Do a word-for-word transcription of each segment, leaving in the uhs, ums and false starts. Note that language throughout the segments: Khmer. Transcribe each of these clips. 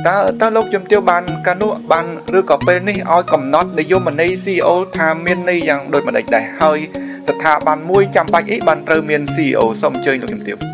ta ta lúc chấm tiêu bàn canu bàn rư cọp bên ní oi cầm nót để vô mình đi xê e ô tham miên ní dạng đôi mà đẩy đẩy hơiสถาบันมวยจำปาอีบันเตอร์เมียนซีโอสมเจยหนุ่มเตียว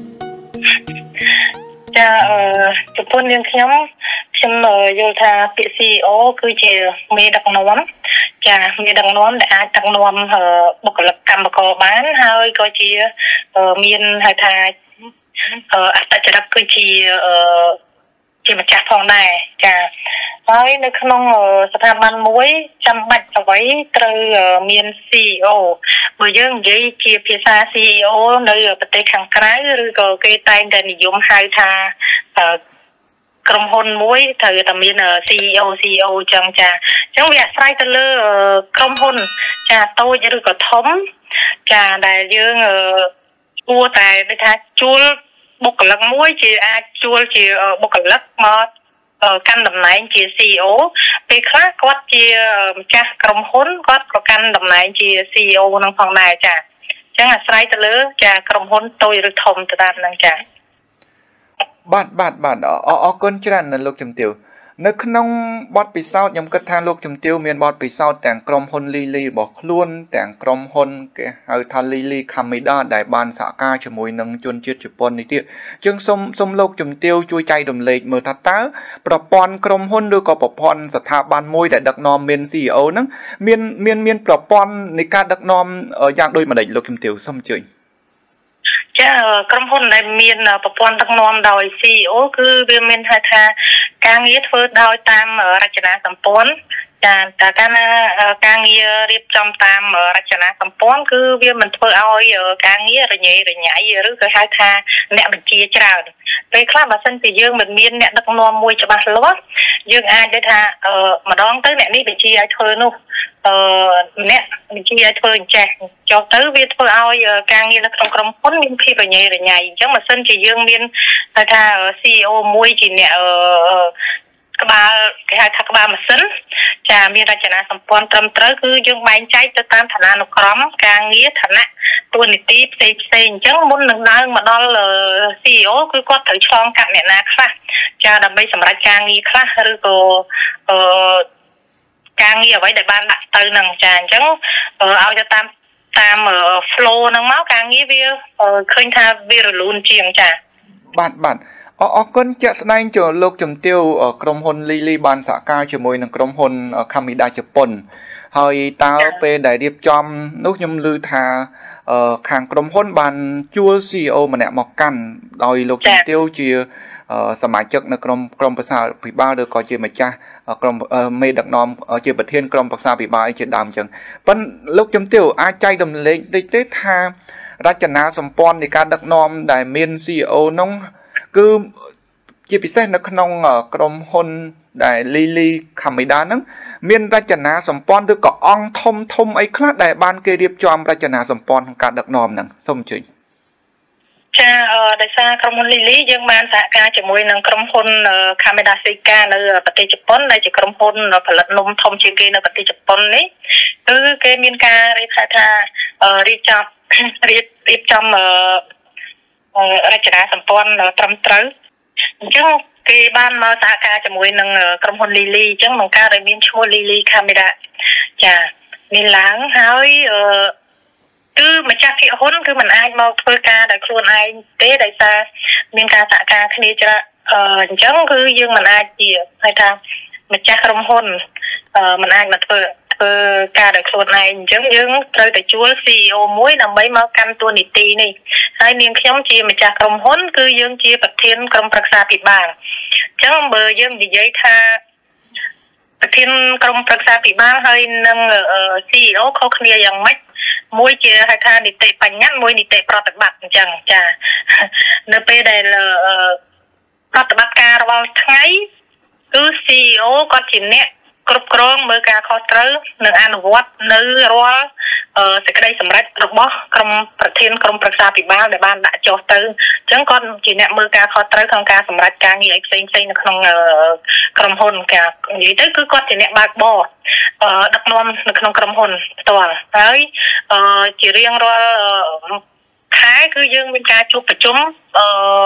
จะเอ่อจะพูดเรื่องขยมขยมโยธาปีซีโอคือจะมีดักน้อมจะมีดักน้อมแต่อาจดักน้อมเอ่อบุคลากรรมกบ้านเฮาก็จะเอ่อมีนหาทาเอ่ออัตจรักคือจะเอ่อจะมาจากทองได้จะហើយនៅក្នុងស្ថាប័នមួយចាំបាច់អ្វីត្រូវមាន ซี อี โอ បើយើងនិយាយជាភាសា ซี อี โอ នៅប្រទេសខាងក្រៅឬក៏គេតែងតែនិយមហៅថាក្រុមហ៊ុនមួយត្រូវតែមាន ซี อี โอ ซี อี โอ ចឹងចាអញ្ចឹងវាអាស្រ័យទៅលើក្រុមហ៊ុនចាតូចឬក៏ធំចាដែលយើងគួរតែដូចថាជួលបុគ្គលិកមួយជាអាចជួលជាបុគ្គលិកមកកាន់តំណែងជា ซี อี โอ ពេលខ្លះគាត់ជាម្ចាស់ក្រុមហ៊ុនគាត់ក៏កាន់តំណែងជា ซี อี โอ នឹងផងដែរចាអញ្ចឹងអាស្រ័យទៅលើចាក្រុមហ៊ុនតូចឬធំទៅតាមហ្នឹងចាបាទបាទបាទអរគុណច្រើនណាស់លោកជំទាវនៅក្នុងបទពិសោធន៍ខ្ញុំគិតថាលោកជំទាវមានបទពិសោធន៍ទាំងក្រុមហ៊ុនលីលីរបស់ខ្លួនទាំងក្រុមហ៊ុនគេហៅថាលីលីខាមីដាដែលបានសហការជាមួយនឹងជនជាតិជប៉ុននេះទៀតជាងសូមសូមលោកជំទាវជួយចែករំលែកមើលថាតើប្រព័ន្ធក្រុមហ៊ុនឬក៏ប្រព័ន្ធស្ថាប័នមួយដែលដឹកនាំមាន ซี อี โอ ហ្នឹងមានមានមានប្រព័ន្ធនៃការដឹកនាំយ៉ាងដូចម្ដេចលោកជំទាវសូមអញ្ជើញចាក្រុមហ៊ុនដែលមានប្រព័ន្ធដឹកនាំដោយ ซี อี โอ គឺវាមានហៅថាការងារធ្វើដោយតាមរចនាសម្ព័ន្ធចាតែកាលណាការងាររៀបចំតាមរចនាសម្ព័ន្ធគឺវាមិនធ្វើឲ្យការងាររញ៉េរញ៉ៃឬក៏ហៅថាអ្នកបញ្ជាច្រើនពេលខ្លះបើសិនជាយើងមិនមានអ្នកដឹកនាំមួយច្បាស់លាស់យើងអាចនិយាយថាម្ដងទៅអ្នកនេះបញ្ជាឲ្យធ្វើនោះអឺអ្នកបញ្ជាឲ្យធ្វើអញ្ចេះចុះទៅវាធ្វើឲ្យការងារនៅក្នុងក្រុមហ៊ុនមានភាពរញ៉េរញ៉ៃអញ្ចឹងបើសិនជាយើងមានហៅថា ซี อี โอ មួយជាអ្នកអឺក្បាលគេហៅថាក្បាលម៉ាស៊ីនចាមានរចនាសម្ព័ន្ធត្រឹមត្រូវគឺយើងបែងចែកទៅតាមឋានានុក្រមការងារឋានៈតួនាទីផ្សេងផ្សេងអញ្ចឹងមុននឹងឡើងមកដល់ ซี อี โอ គឺគាត់ត្រូវឆ្លងកាត់អ្នកណាខ្លះចាដើម្បីសម្រេចការងារខ្លះឬក៏អឺការងារអ្វីដែលបានដាក់ទៅហ្នឹងចាអញ្ចឹងឲ្យទៅតាមតាម flow ហ្នឹងមកការងារវាឃើញថាវារលូនជាងចាបាទបាទអរគុណជាក់ស្ដែងចូលលោកជំទាវក្រុមហ៊ុនលីលីបានសហការជាមួយនឹងក្រុមហ៊ុនខាមីដាជប៉ុនហើយតើពេលដែលរៀបចំនោះខ្ញុំឮថាខាងក្រុមហ៊ុនបានជួល ซี อี โอ ម្នាក់មកកាន់ដោយលោកជំទាវជាសមាជិកនៅក្រុមក្រុមប្រឹក្សាពិបាលឬក៏ជាម្ចាស់ក្រុមមេដឹកនាំជាប្រធានក្រុមប្រឹក្សាពិបាលជាដើមអញ្ចឹងប៉ុន្តែលោកជំទាវអាចចែករំលែកតិចទេថារចនាសម្ព័ន្ធនៃការដឹកនាំដែលមាន ซี อี โอ នោះគឺជាពិសេសនៅក្នុងក្រុមហ៊ុនដែលលីលីខាមីដាហ្នឹងមានរចនាសម្ព័ន្ធឬក៏អង្គធំធំអីខ្លះដែលបានគេរៀបចំរចនាសម្ព័ន្ធក្នុងការដឹកនាំហ្នឹងសូមអញ្ជើញចាដោយសារក្រុមហ៊ុនលីលីយើងបានសហការជាមួយនឹងក្រុមហ៊ុនខាមីដាសេកានៅប្រទេសជប៉ុនដែលជាក្រុមហ៊ុនផលិតនំធំជាងគេនៅប្រទេសជប៉ុននេះគឺគេមានការរៀបថារៀបចំរៀបរៀបចំរចនាសម្ព័ន្ធត្រឹមត្រូវអញ្ចឹងគេបានមកសហការជាមួយនឹងក្រុមហ៊ុនលីលីអញ្ចឹងក្នុងការដែលមានឈ្មោះលីលីខាមីដាចាមានឡើងហើយអឺគឺម្ចាស់ភាគហ៊ុនគឺមិនអាចមកធ្វើការដោយខ្លួនឯងទេដោយសារមានការសហការគ្នាច្រើនអញ្ចឹងគឺយើងមិនអាចជាហៅថាម្ចាស់ក្រុមហ៊ុនមិនអាចមកធ្វើធ្វើការដោយខ្លួនឯងអញ្ចឹងយើងត្រូវតែជួល ซี อี โอ មួយដើម្បីមកកាន់តួនាទីនេះហើយនាងខ្ញុំជាម្ចាស់ក្រុមហ៊ុនគឺយើងជាប្រធានក្រុមប្រឹក្សាពិបាលអញ្ចឹងបើយើងនិយាយថាប្រធានក្រុមប្រឹក្សាពិបាលហើយនឹង ซี อี โอ ខុសគ្នាយ៉ាងម៉េចមួយជាហៅថានីតិបញ្ញត្តិមួយនីតិប្រតិបត្តិអញ្ចឹងចានៅពេលដែលប្រតិបត្តិការរាល់ថ្ងៃគឺ ซี อี โอ គាត់ជាអ្នកគ្រប់គ្រងមើលការខុសត្រូវនិងអនុវត្តនៅរាល់សេចក្តីសម្រេចរបស់ក្រុមប្រធានក្រុមប្រឹក្សាពិបាលដែលបានដាក់ចុះទៅអញ្ចឹងគាត់ជាអ្នកមើលការខុសត្រូវក្នុងការសម្រេចការងារផ្សេងផ្សេងនៅក្នុងក្រុមហ៊ុនការនិយាយទៅគឺគាត់ជាអ្នកបើកបរដឹកនាំនៅក្នុងក្រុមហ៊ុនផ្ទាល់ហើយជារៀងរាល់ខែគឺយើងមានការជួបប្រជុំ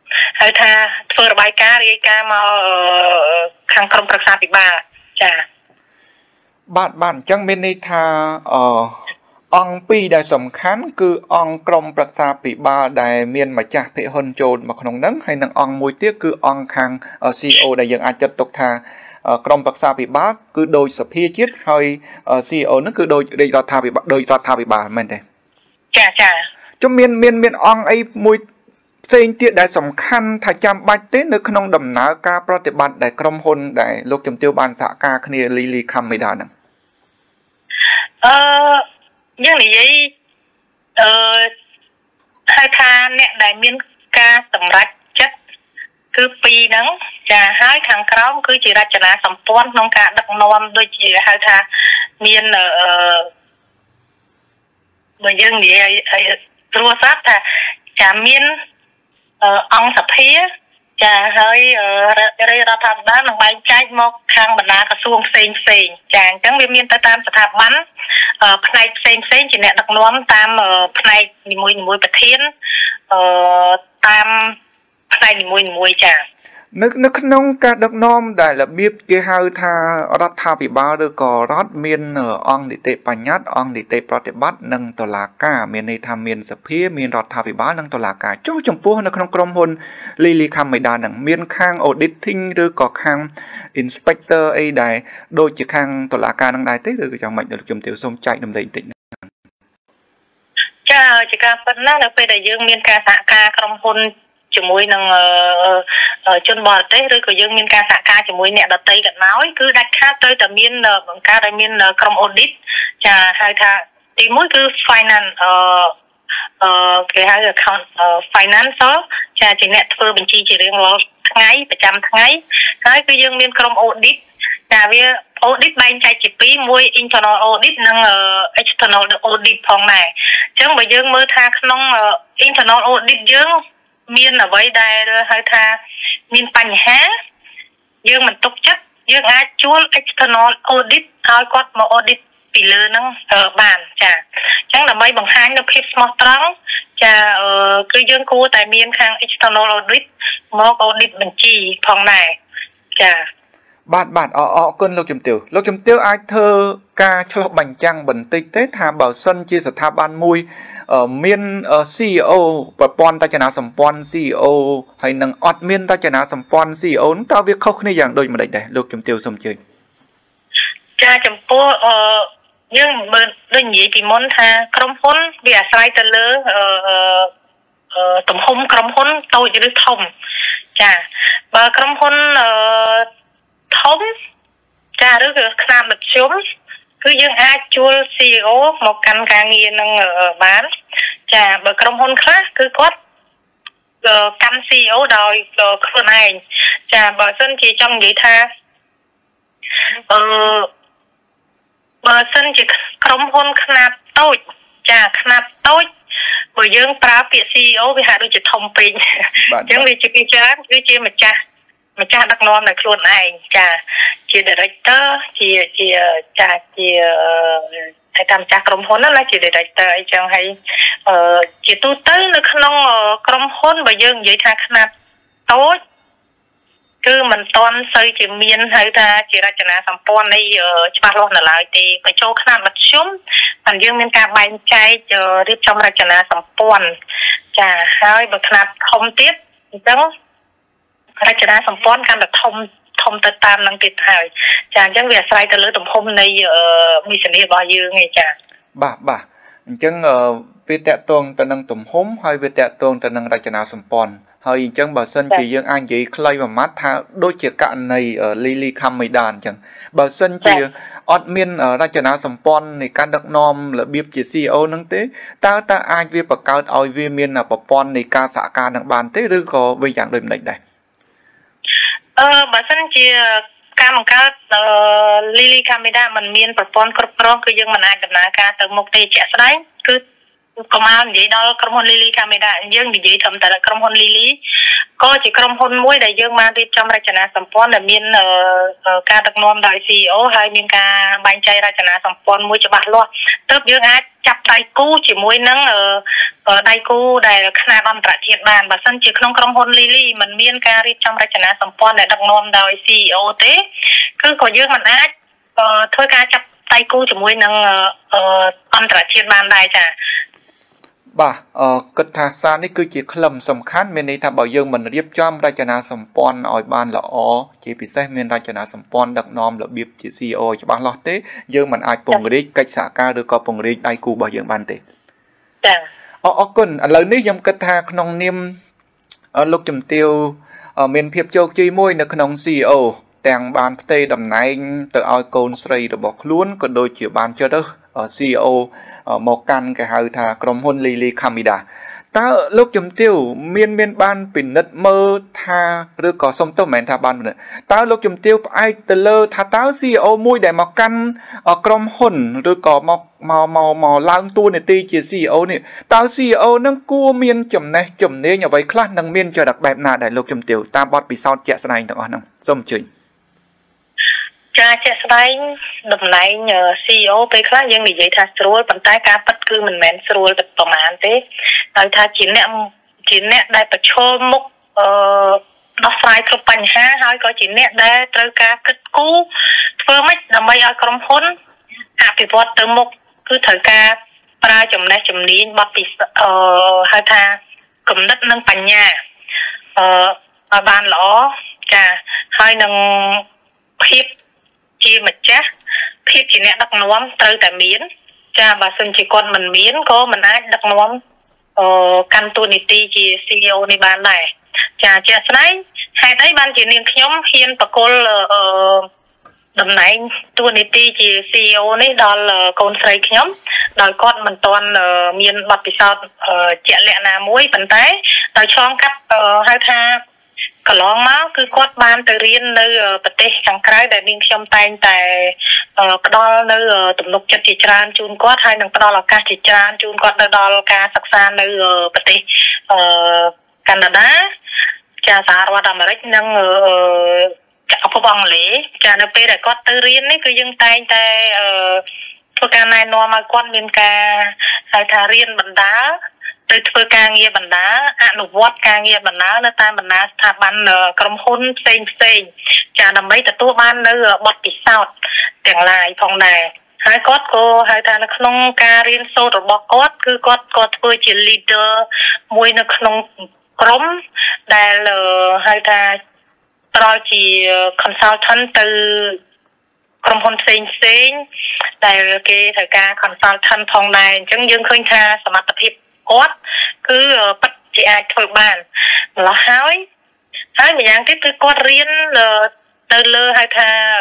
ហើយថាធ្វើរបាយការណ៍រាយការណ៍មកខាងក្រុមប្រឹក្សាពិបាលចាបាទបាទអញ្ចឹងមានន័យថាអឺអង្គពីរដែលសំខាន់គឺអង្គក្រុមប្រឹក្សាពិបាលដែលមានម្ចាស់ភាគហ៊ុនចូលមកក្នុងហ្នឹងហើយនិងអង្គមួយទៀតគឺអង្គខាង ซี อี អូ ដែលយើងអាចចាត់ទុកថាក្រុមប្រឹក្សាពិបាលគឺដោយសភាជាតិហើយ ซี อี អូ ហ្នឹងគឺដោយរាជរដ្ឋាភិបាលដោយរដ្ឋាភិបាលមែនទេចាចាជុំមានមានមានអង្គអីមួយផ្សេងទៀតដែលសំខាន់ថាចាំបាច់ទេនៅក្នុងដំណើរការប្រតិបត្តិដែលក្រុមហ៊ុនដែលលោកជំទាវបានសហការគ្នា Lily Kameda ហ្នឹងអឺយើងនិយាយអឺហៅថាអ្នកដែលមានការសម្រេចចិត្តគឺពីរហ្នឹងចាហើយខាងក្រោមគឺជារចនាសម្ព័ន្ធក្នុងការដឹកនាំដូចជាហៅថាមានអឺបើយើងនិយាយឲ្យព្រោះស្រាប់ថាចាមានអង្គសភាចាហើយរាជរដ្ឋាភិបាលនឹងបែងចែកមកខាងបណ្ដាក្រសួងផ្សេងផ្សេងចាអញ្ចឹងវាមានទៅតាមស្ថាប័នផ្នែកផ្សេងផ្សេងជាអ្នកដឹកនាំតាមផ្នែកនីមួយៗប្រធានអឺតាមផ្នែកនីមួយៗចានៅនៅក្នុងការដឹកនាំដែលរបៀបគេហៅថារដ្ឋាភិបាលឬក៏រដ្ឋមានអង្គនីតិបញ្ញត្តិអង្គនីតិប្រតិបត្តិនិងតុលាការមានន័យថាមានសភាមានរដ្ឋាភិបាលនិងតុលាការចុះចំពោះនៅក្នុងក្រុមហ៊ុន Lily Kameda នឹងមានខាង auditing ឬក៏ខាង inspector អីដែលដូចជាខាងតុលាការនឹងដែរទេឬក៏យ៉ាងម៉េចលោកជំទាវសូមចែករំលែកបន្តិចចាជាការប៉ុណ្ណានៅពេលដែលយើងមានការសហការក្រុមហ៊ុនជាមួយនឹងជនបរទេសឬក៏យើងមានការសហការជាមួយអ្នកដទៃក៏ដោយគឺដាច់ខាតត្រូវតែមានបង្កើតឲ្យមានក្រុម audit ចាហៅថាទីមួយគឺ finance អឺអឺគេហៅ account financial ចាជាអ្នកធ្វើបញ្ជីជារៀងរាល់ថ្ងៃប្រចាំថ្ងៃហើយគឺយើងមានក្រុម audit ចាវា audit បែងចែកជាពីរមួយ internal audit និង external audit ផងដែរអញ្ចឹងបើយើងមើលថាក្នុង internal audit យើងមានអ្វីដែលហៅថាមានបញ្ហាយើងមិនទុកចិត្តយើងអាចជួល external audit ឲ្យគាត់មក audit ពីលើហ្នឹងបានចាអញ្ចឹងដើម្បីបង្ហាញនូវភាពស្មោះត្រង់ចាគឺយើងគួរតែមានខាង external audit មក audit បញ្ជីផងដែរចាបាទបាទអរគុណលោកជំទាវលោកជំទាវអាចធ្វើការឆ្លុះបញ្ចាំងបន្តិចទេថាបើសិនជាស្ថាប័នមួយមាន ซี อี អូ ប្រព័ន្ធរចនាសម្ព័ន្ធ ซี อี អូ ហើយនឹងអត់មានរចនាសម្ព័ន្ធ ซี อี អូ តើវាខុសគ្នាយ៉ាងដូចម្តេចដែរលោកជំទាវសូមអញ្ជើញចាចំពោះអឺយើងបើដូចនិយាយពីមុនថាក្រុមហ៊ុនវាអាស្រ័យទៅលើអឺទំហំក្រុមហ៊ុនតូចឬធំចាបើក្រុមហ៊ុនអឺធំចាឬក៏ខ្នាតមធ្យមគឺយើងអាចជួល ซี อี អូ មកកាន់ការងារនឹងបានចាបើក្រុមហ៊ុនខ្លះគឺគាត់កាន់ ซี อี អូ ដោយខ្លួនឯងចាបើសិនជាចង់និយាយថាអឺបើសិនជាក្រុមហ៊ុនខ្នាតតូចចាខ្នាតតូចបើយើងប្រើពាក្យ ซี อี អូ វាហាក់ដូចជាធំពេកអញ្ចឹងវាជាពីច្រើនគឺជាម្ចាស់ម្ចាស់ដឹកនាំដោយខ្លួនឯងចាជា director ជាជាចាជាតែតាមម្ចាស់ក្រុមហ៊ុនណាជា director អីចឹងហើយអឺជាទូទៅនៅក្នុងក្រុមហ៊ុនបើយើងនិយាយថាខ្នាតតូចគឺមិនទាន់សូវជាមានហៅថាជារចនាសម្ព័ន្ធនៃច្បាស់លាស់នៅឡើយទេបើចូលខ្នាតមធ្យមហើយយើងមានការបែងចែករៀបចំរចនាសម្ព័ន្ធចាហើយបើខ្នាតធំទៀតអញ្ចឹងរចនាសម្ព័ន្ធកាន់តែធំធំទៅតាមនឹងទៀតហើយចាអញ្ចឹងវាអាស្រ័យទៅលើទំហំនៃមីសនីរបស់យើងឯងចាបាទបាទអញ្ចឹងវាតកតងទៅនឹងទំហំហើយវាតកតងទៅនឹងរចនាសម្ព័ន្ធហើយអញ្ចឹងបើសិនជាយើងអាចនិយាយខ្លីមួយម៉ាត់ថាដូចជាករណី Lily Kameda អញ្ចឹងបើសិនជាអត់មានរចនាសម្ព័ន្ធនៃការដឹកនាំរបៀបជា ซี อี អូ នឹងទេតើតើអាចវាបង្កើតឲ្យវាមានប្រព័ន្ធនៃការសហការនឹងបានទេឬក៏វាយ៉ាងដូចម្តេចដែរអឺបើសិនជាការបង្កើត Lily Kameda มันមានប្រព័ន្ធគ្រប់គ្រងគឺយើងមិនអាចដំណើរការទៅមុខទេជាក់ស្ដែងគឺក៏មកនិយាយដល់ក្រុមហ៊ុន Lily Camera យើងនិយាយត្រឹមតែក្រុមហ៊ុន Lily ក៏ជាក្រុមហ៊ុនមួយដែលយើងបានរៀបចំរចនាសម្ព័ន្ធដែលមានការដឹកនាំដោយ ซี อี โอ ហើយមានការបែងចែករចនាសម្ព័ន្ធមួយច្បាស់លាស់ទើបយើងអាចចាប់ដៃគូជាមួយនឹងដៃគូដែលខ្នាតអន្តរជាតិបានបើសិនជាក្នុងក្រុមហ៊ុន Lily มันមានការរៀបចំរចនាសម្ព័ន្ធដែលដឹកនាំដោយ ซี อี โอ ទេគឺក៏យើងមិនអាចធ្វើការចាប់ដៃគូជាមួយនឹងអន្តរជាតិបានដែរចាបាទអឺគិតថាសារនេះគឺជាក្លឹមសំខាន់មានន័យថាបើយើងមិនរៀបចំរចនាសម្ព័ន្ធឲ្យបានល្អជាពិសេសមានរចនាសម្ព័ន្ធដឹកនាំរបៀបជា ซี อี โอ ច្បាស់លាស់ទេយើងមិនអាចពង្រីកកិច្ចសហការឬក៏ពង្រីកដៃគូរបស់យើងបានទេចាអរគុណឥឡូវនេះខ្ញុំគិតថាក្នុងនាមលោកជំទាវមានភាពជោគជ័យមួយនៅក្នុង ซี อี โอ ទាំងបានផ្ទេរតំណែងទៅឲ្យកូនស្រីរបស់ខ្លួនក៏ដូចជាបានចុះទៅ ซี อี โอ មកកាន់គេហៅថាក្រុមហ៊ុន Lily Camera តើលោកជំទាវមានមានបានពិនិត្យមើលថាឬក៏សុំទោសមិនមែនថាបានពិនិត្យតើលោកជំទាវផ្អែកទៅលើថាតើ ซี อี โอ មួយដែលមកកាន់ក្រុមហ៊ុនឬក៏មកមកមកមកឡើងតួនាទីជា ซี อี โอ នេះតើ ซี อี โอ នឹងគួរមានចំណេះជំនាញអ្វីខ្លះនិងមានចរិតបែបណាដែលលោកជំទាវតាមបទពិសោធន៍ជាក់ស្ដែងទាំងអស់ហ្នឹងសូមអញ្ជើញចាជាក់ស្ដែងតំណែង ซี อี โอ ពេលខ្លះយើងនិយាយថាស្រួលប៉ុន្តែការពិតគឺមិនមែនស្រួលទៅប្រមាណទេហើយថាជាអ្នកជាអ្នកដែលប្រឈមមុខអឺដោះស្រាយគ្រប់បញ្ហាហើយក៏ជាអ្នកដែលត្រូវការគិតគូរធ្វើម៉េចដើម្បីឲ្យក្រុមហ៊ុនអភិវឌ្ឍទៅមុខគឺត្រូវការប្រើចំណេះជំនាញបទពិសោធន៍អឺហៅថាគំនិតនិងបញ្ញាអឺឲ្យបានល្អចាហើយនឹងភាពជាម្ចាស់ភាពជាអ្នកដឹកនាំត្រូវតែមានចាបើសិនជាគាត់មិនមានក៏មិនអាចដឹកនាំអឺកាន់តួនាទីជា ซี อี โอ នេះបានដែរចាជាក់ស្ដែងហេតុអីបានជានាងខ្ញុំហ៊ានបកគលអឺតំណែងតួនាទីជា ซี อี โอ នេះដល់កូនស្រីខ្ញុំដោយគាត់មិនទាន់មានបទពិសោធន៍ជាក់លាក់ណាមួយប៉ុន្តែដោយឆ្លងកាត់ហៅថាកន្លងមកគឺគាត់បានទៅរៀននៅប្រទេសខាងក្រៅដែលនាងខ្ញុំតែងតែផ្ដល់នៅទំនុកចិត្តជាច្រើនជូនគាត់ហើយនឹងផ្ដល់ឱកាសជាច្រើនជូនគាត់ទៅដល់ការសិក្សានៅប្រទេសកាណាដាចាសហរដ្ឋអាមេរិកនិងអពុបអង់គ្លេសចានៅពេលដែលគាត់ទៅរៀននេះគឺយើងតែងតែធ្វើការណែនាំឲ្យគាត់មានការហៅថារៀនបណ្ដាទៅធ្វើការងារបណ្ដាអនុវត្តការងារបណ្ដានៅតាមបណ្ដាស្ថាប័នក្រុមហ៊ុនផ្សេងផ្សេងចាដើម្បីទទួលបាននៅបទពិសោធន៍ទាំងឡាយផងដែរហើយគាត់ក៏ហៅថានៅក្នុងការរៀនសូត្ររបស់គាត់គឺគាត់ក៏ធ្វើជា leader មួយនៅក្នុងក្រុមដែលហៅថាប្រោជា consultant ទៅក្រុមហ៊ុនផ្សេងផ្សេងដែលគេត្រូវការ consultant ផងដែរអញ្ចឹងយើងឃើញថាសមត្ថភាពគាត់គឺពិតជាអាចធ្វើបានម្ល៉េះហើយហើយម្យ៉ាងទៀតគឺគាត់រៀនទៅលើហៅថា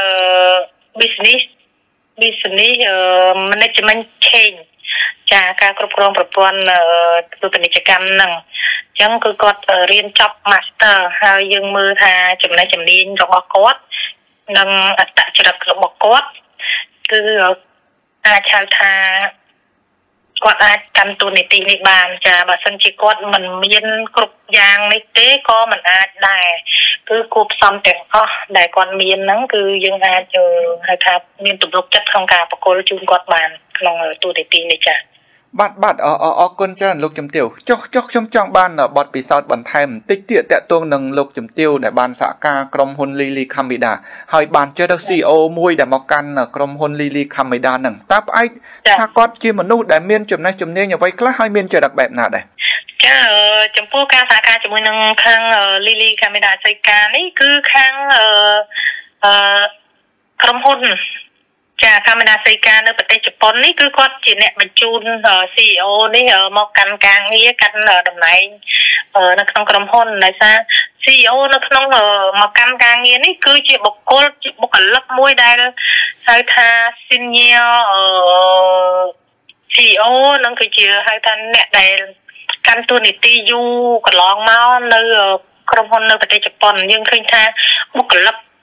business business management change ចាការគ្រប់គ្រងប្រព័ន្ធធ្វើពាណិជ្ជកម្មហ្នឹងអញ្ចឹងគឺគាត់រៀនចប់ master ហើយយើងមើលថាចំណេះជំនាញរបស់គាត់និងអត្តចរិតរបស់គាត់គឺអាចហៅថាគាត់អាចកាន់តួនាទីនេះបានចាបើសិនជាគាត់មិនមានគ្រប់យ៉ាងនេះទេក៏មិនអាចដែរគឺគួរផ្សំទាំងអស់ដែលគាត់មានហ្នឹងគឺយើងអាចហៅថាមានទំនុកចិត្តក្នុងការបកគលជូនគាត់បានក្នុងតួនាទីនេះចាបាទបាទអរអរគុណច្រើនលោកជំទាវចុះចុះខ្ញុំចង់បានបទពិសោធន៍បន្ថែមបន្តិចទៀតតាក់ទងនឹងលោកជំទាវដែលបានសហការក្រុមហ៊ុន Lily Camera ហើយបានចេះទៅ ซี อี โอ មួយដែលមកកាន់ក្រុមហ៊ុន Lily Camera ហ្នឹងតើផ្អែកថាគាត់ជាមនុស្សដែលមានចំណេះជំនាញអ្វីខ្លះហើយមានចរិតបែបណាដែរចាចំពោះការសហការជាមួយនឹងខាង Lily Camera ចៃការនេះគឺខាងអឺក្រុមហ៊ុនចាកាមេរ៉ាសីកានៅប្រទេសជប៉ុននេះគឺគាត់ជាអ្នកបញ្ជូន ซี อี โอ នេះមកកាន់ការងារកាន់តំណែងនៅក្នុងក្រុមហ៊ុនដោយសារ ซี อี โอ នៅក្នុងមកកាន់ការងារនេះគឺជាបុគ្គលជាបុគ្គលិកមួយដែលហៅថា senior ซี อี โอ នឹងគឺជាហៅថាអ្នកដែលកាន់តួនាទីយូរកន្លងមកនៅក្រុមហ៊ុននៅប្រទេសជប៉ុនយើងឃើញថាបុគ្គលិក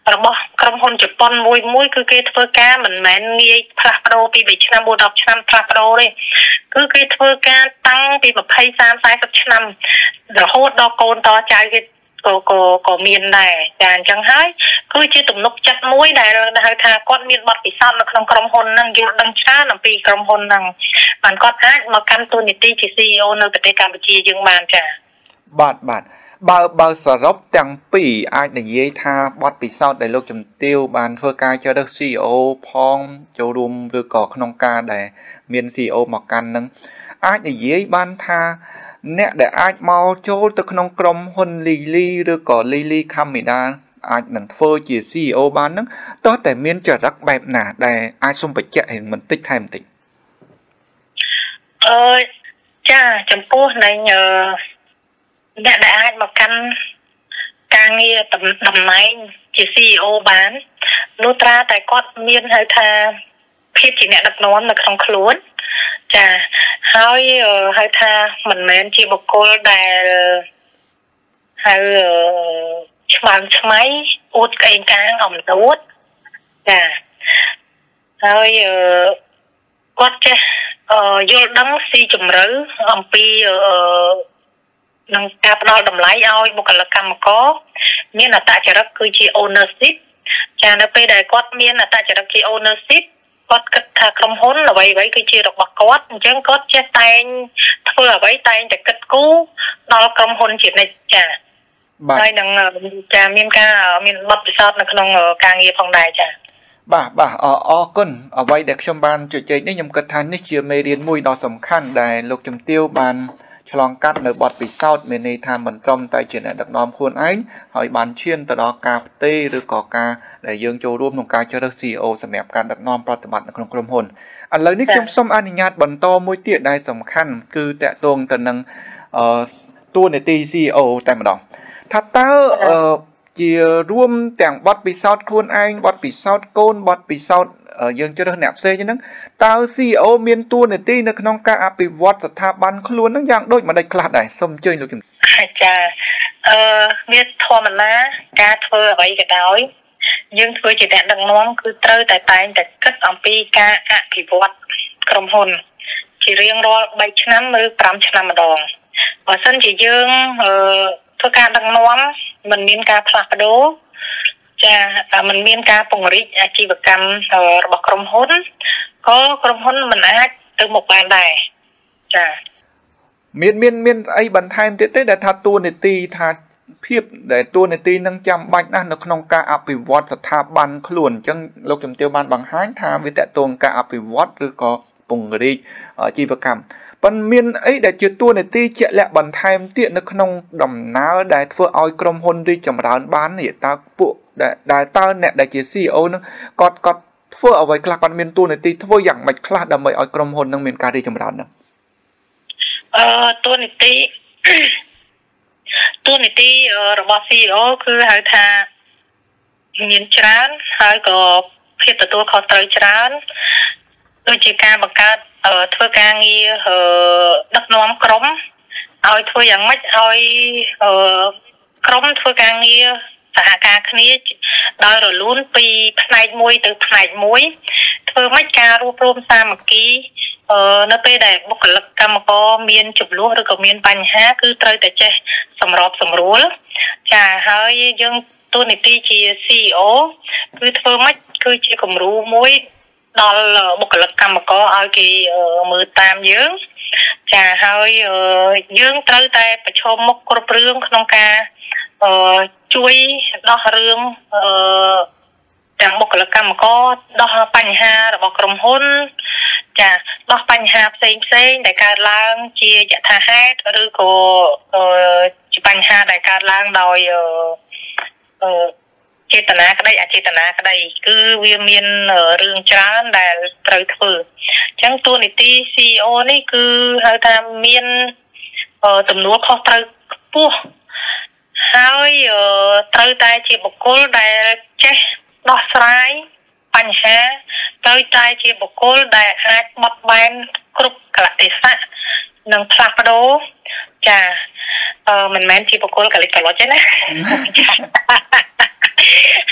របស់ក្រុមហ៊ុនជប៉ុនមួយមួយគឺគេធ្វើការមិនមែនងាយផ្លាស់ប្ដូរពីបីឆ្នាំមួយដល់ឆ្នាំផ្លាស់ប្ដូរទេគឺគេធ្វើការតាំងពីยี่สิบ สามสิบ 40ឆ្នាំរហូតដល់កូនតចៅគេក៏ក៏ក៏មានដែរចាអញ្ចឹងហើយគឺជាទំនុកចិត្តមួយដែលហៅថាគាត់មានបទពិសោធន៍នៅក្នុងក្រុមហ៊ុនហ្នឹងយល់ដឹងច្រើនអំពីក្រុមហ៊ុនហ្នឹងបានគាត់អាចមកកាន់តួនាទីជា ซี อี โอ នៅប្រទេសកម្ពុជាយើងបានចាបាទបាទបើបើសរុបទាំងពីរអាចនិយាយថាបទពិសោធន៍ដែលលោកជំទាវបានធ្វើការជ្រើសរើស ซี อี โอ ផងចូលរួមឬក៏ក្នុងការដែលមាន ซี อี โอ មកកាន់នឹងអាចនិយាយបានថាអ្នកដែលអាចមកចូលទៅក្នុងក្រុមហ៊ុន Lily ឬក៏ Lily Kamida អាចនឹងធ្វើជា ซี อี โอ បាននឹងតោះតែមានចរិតបែបណាដែលអាចសុំបញ្ជាក់រឿងបន្តិចថែមបន្តិចអឺចាចំពោះនៃអ្នកដែលអាចមកកាន់ការងារតំណែងជា ซี อี โอ បាននោះត្រាតែគាត់មានហៅថាភាពជាអ្នកដឹកនាំនៅក្នុងខ្លួនចាហើយហៅថាមិនមែនជាបុគ្គលដែលហៅឆ្មាំឆ្មៃអួតក្អេងកាងអំនួតចាហើយគាត់ចេះយល់ដឹងស៊ីជម្រៅអំពីនឹងការផ្ដល់តម្លៃឲ្យបុគ្គលិកកម្មករមានអត្តចរិតគឺជា ownership ចានៅពេលដែលគាត់មានអត្តចរិតជា ownership គាត់គិតថាក្រុមហ៊ុនអ្វីអ្វីគឺជារបស់គាត់អញ្ចឹងគាត់ចេះតែងធ្វើអ្វីតែងតែគិតគូរដល់ក្រុមហ៊ុនជានិច្ចចាហើយនឹងចាមានការមានបទពិសោធន៍នៅក្នុងការងារផងដែរចាបាទបាទអរគុណអ្វីដែលខ្ញុំបានជជែកនេះខ្ញុំគិតថានេះជាមេរៀនមួយដ៏សំខាន់ដែលលោកជំទាវបានឆ្លងកាត់នៅបទពិសោធន៍មានន័យថាមិនត្រឹមតែជាអ្នកដឹកនាំខ្លួនឯងហើយបានឈានទៅដល់ការផ្ទេរឬក៏ការដែលយើងចូលរួមក្នុងការជ្រើសរើស ซี อี โอ សម្រាប់ការដឹកនាំប្រតិបត្តិនៅក្នុងក្រុមហ៊ុនឥឡូវនេះខ្ញុំសូមអនុញ្ញាតបន្តមួយទៀតដែលសំខាន់គឺតកតងទៅនឹងអឺតួនាទី ซี อี โอ តែម្ដងថាតើអឺជារួមទាំងបទពិសោធន៍ខ្លួនឯងបទពិសោធន៍កូនបទពិសោធន៍យើងជ្រើសអ្នកផ្សេងហ្នឹងតើ ซี อี โอ មានតួនាទីនៅក្នុងការអភិវឌ្ឍស្ថាប័នខ្លួនហ្នឹងយ៉ាងដូចម្ដេចខ្លះដែរសូមអញ្ជើញលោកជំទាវចាអឺមានធម្មតាការធ្វើអ្វីក៏ដោយយើងធ្វើជាអ្នកដឹកនាំគឺត្រូវតែតែងតែគិតអំពីការអភិវឌ្ឍក្រុមហ៊ុនជារៀងរាល់បីឆ្នាំឬប្រាំឆ្នាំម្ដងបើសិនជាយើងអឺធ្វើការដឹកនាំមិនមានការផ្លាស់ប្ដូរចាมันមានការពង្រីកអាជីវកម្មរបស់ក្រុមហ៊ុនក៏ក្រុមហ៊ុនមិនអាចទៅមុខបានដែរចាមានមានមានអីបន្ថែមទៀតទេដែលថាតួនាទីថាភាពដែលតួនាទីនឹងចាំបាច់ណាស់នៅក្នុងការអភិវឌ្ឍស្ថាប័នខ្លួនអញ្ចឹងលោកជំទាវបានបង្ហាញថាវាតកតងការអភិវឌ្ឍឬក៏ពង្រីកអាជីវកម្មប៉ុន្តែមានអីដែលជាតួនាទីជាក់លាក់បន្ថែមទៀតនៅក្នុងដំណើរដែលធ្វើឲ្យក្រុមហ៊ុនរីកចម្រើនបាននេះតើពួកដែលតើអ្នកដែលជា ซี อี โอ នឹងគាត់គាត់ធ្វើអ្វីខ្លះគាត់មានតួនាទីធ្វើយ៉ាងម៉េចខ្លះដើម្បីឲ្យក្រុមហ៊ុននឹងមានការរីកចម្រើនហ្នឹងអឺតួនាទីតួនាទីរបស់ ซี อี โอ គឺហៅថាមានច្រើនហើយក៏ភាពទទួលខុសត្រូវច្រើនដូចជាការបង្កើតធ្វើការងារដឹកនាំក្រុមឲ្យធ្វើយ៉ាងម៉េចឲ្យក្រុមធ្វើការងារសហការគ្នាដោយរលូនពីផ្នែកមួយទៅផ្នែកមួយធ្វើម៉េចការរួបរวมសាមគ្គីនៅពេលដែលបុគ្គលិកកម្មករមានចំនួនឬក៏មានបញ្ហាគឺត្រូវតែចេះសម្របសម្រួលចាហើយយើងតួនាទីជា ซี อี โอ គឺធ្វើម៉េចគឺជាគំរូមួយដល់បុគ្គលិកកម្មករឲ្យគេមើលតាមយើងចាហើយយើងត្រូវតែប្រឈមមុខគ្រប់រឿងក្នុងការជួយដោះរឿងទាំងបុគ្គលិកកម្មករដោះបញ្ហារបស់ក្រុមហ៊ុនចាដោះបញ្ហាផ្សេងផ្សេងដែលកើតឡើងជាយថាហេតុឬក៏ជាបញ្ហាដែលកើតឡើងដោយចេតនាក្តីអចេតនាក្តីគឺវាមានរឿងច្រើនដែលត្រូវធ្វើអញ្ចឹងតួនាទី ซี อี โอ នេះគឺហៅថាមានទំនួលខុសត្រូវខ្ពស់ហើយត្រូវតែជាបុគ្គលដែលចេះដោះស្រាយបញ្ហាត្រូវតែជាបុគ្គលដែលអាចបត់បែនគ្រប់កលៈទេសៈនិងផ្លាស់ប្ដូរចាអឺមិនមែនជាបុគ្គលកលិចកលុចទេណាហើយ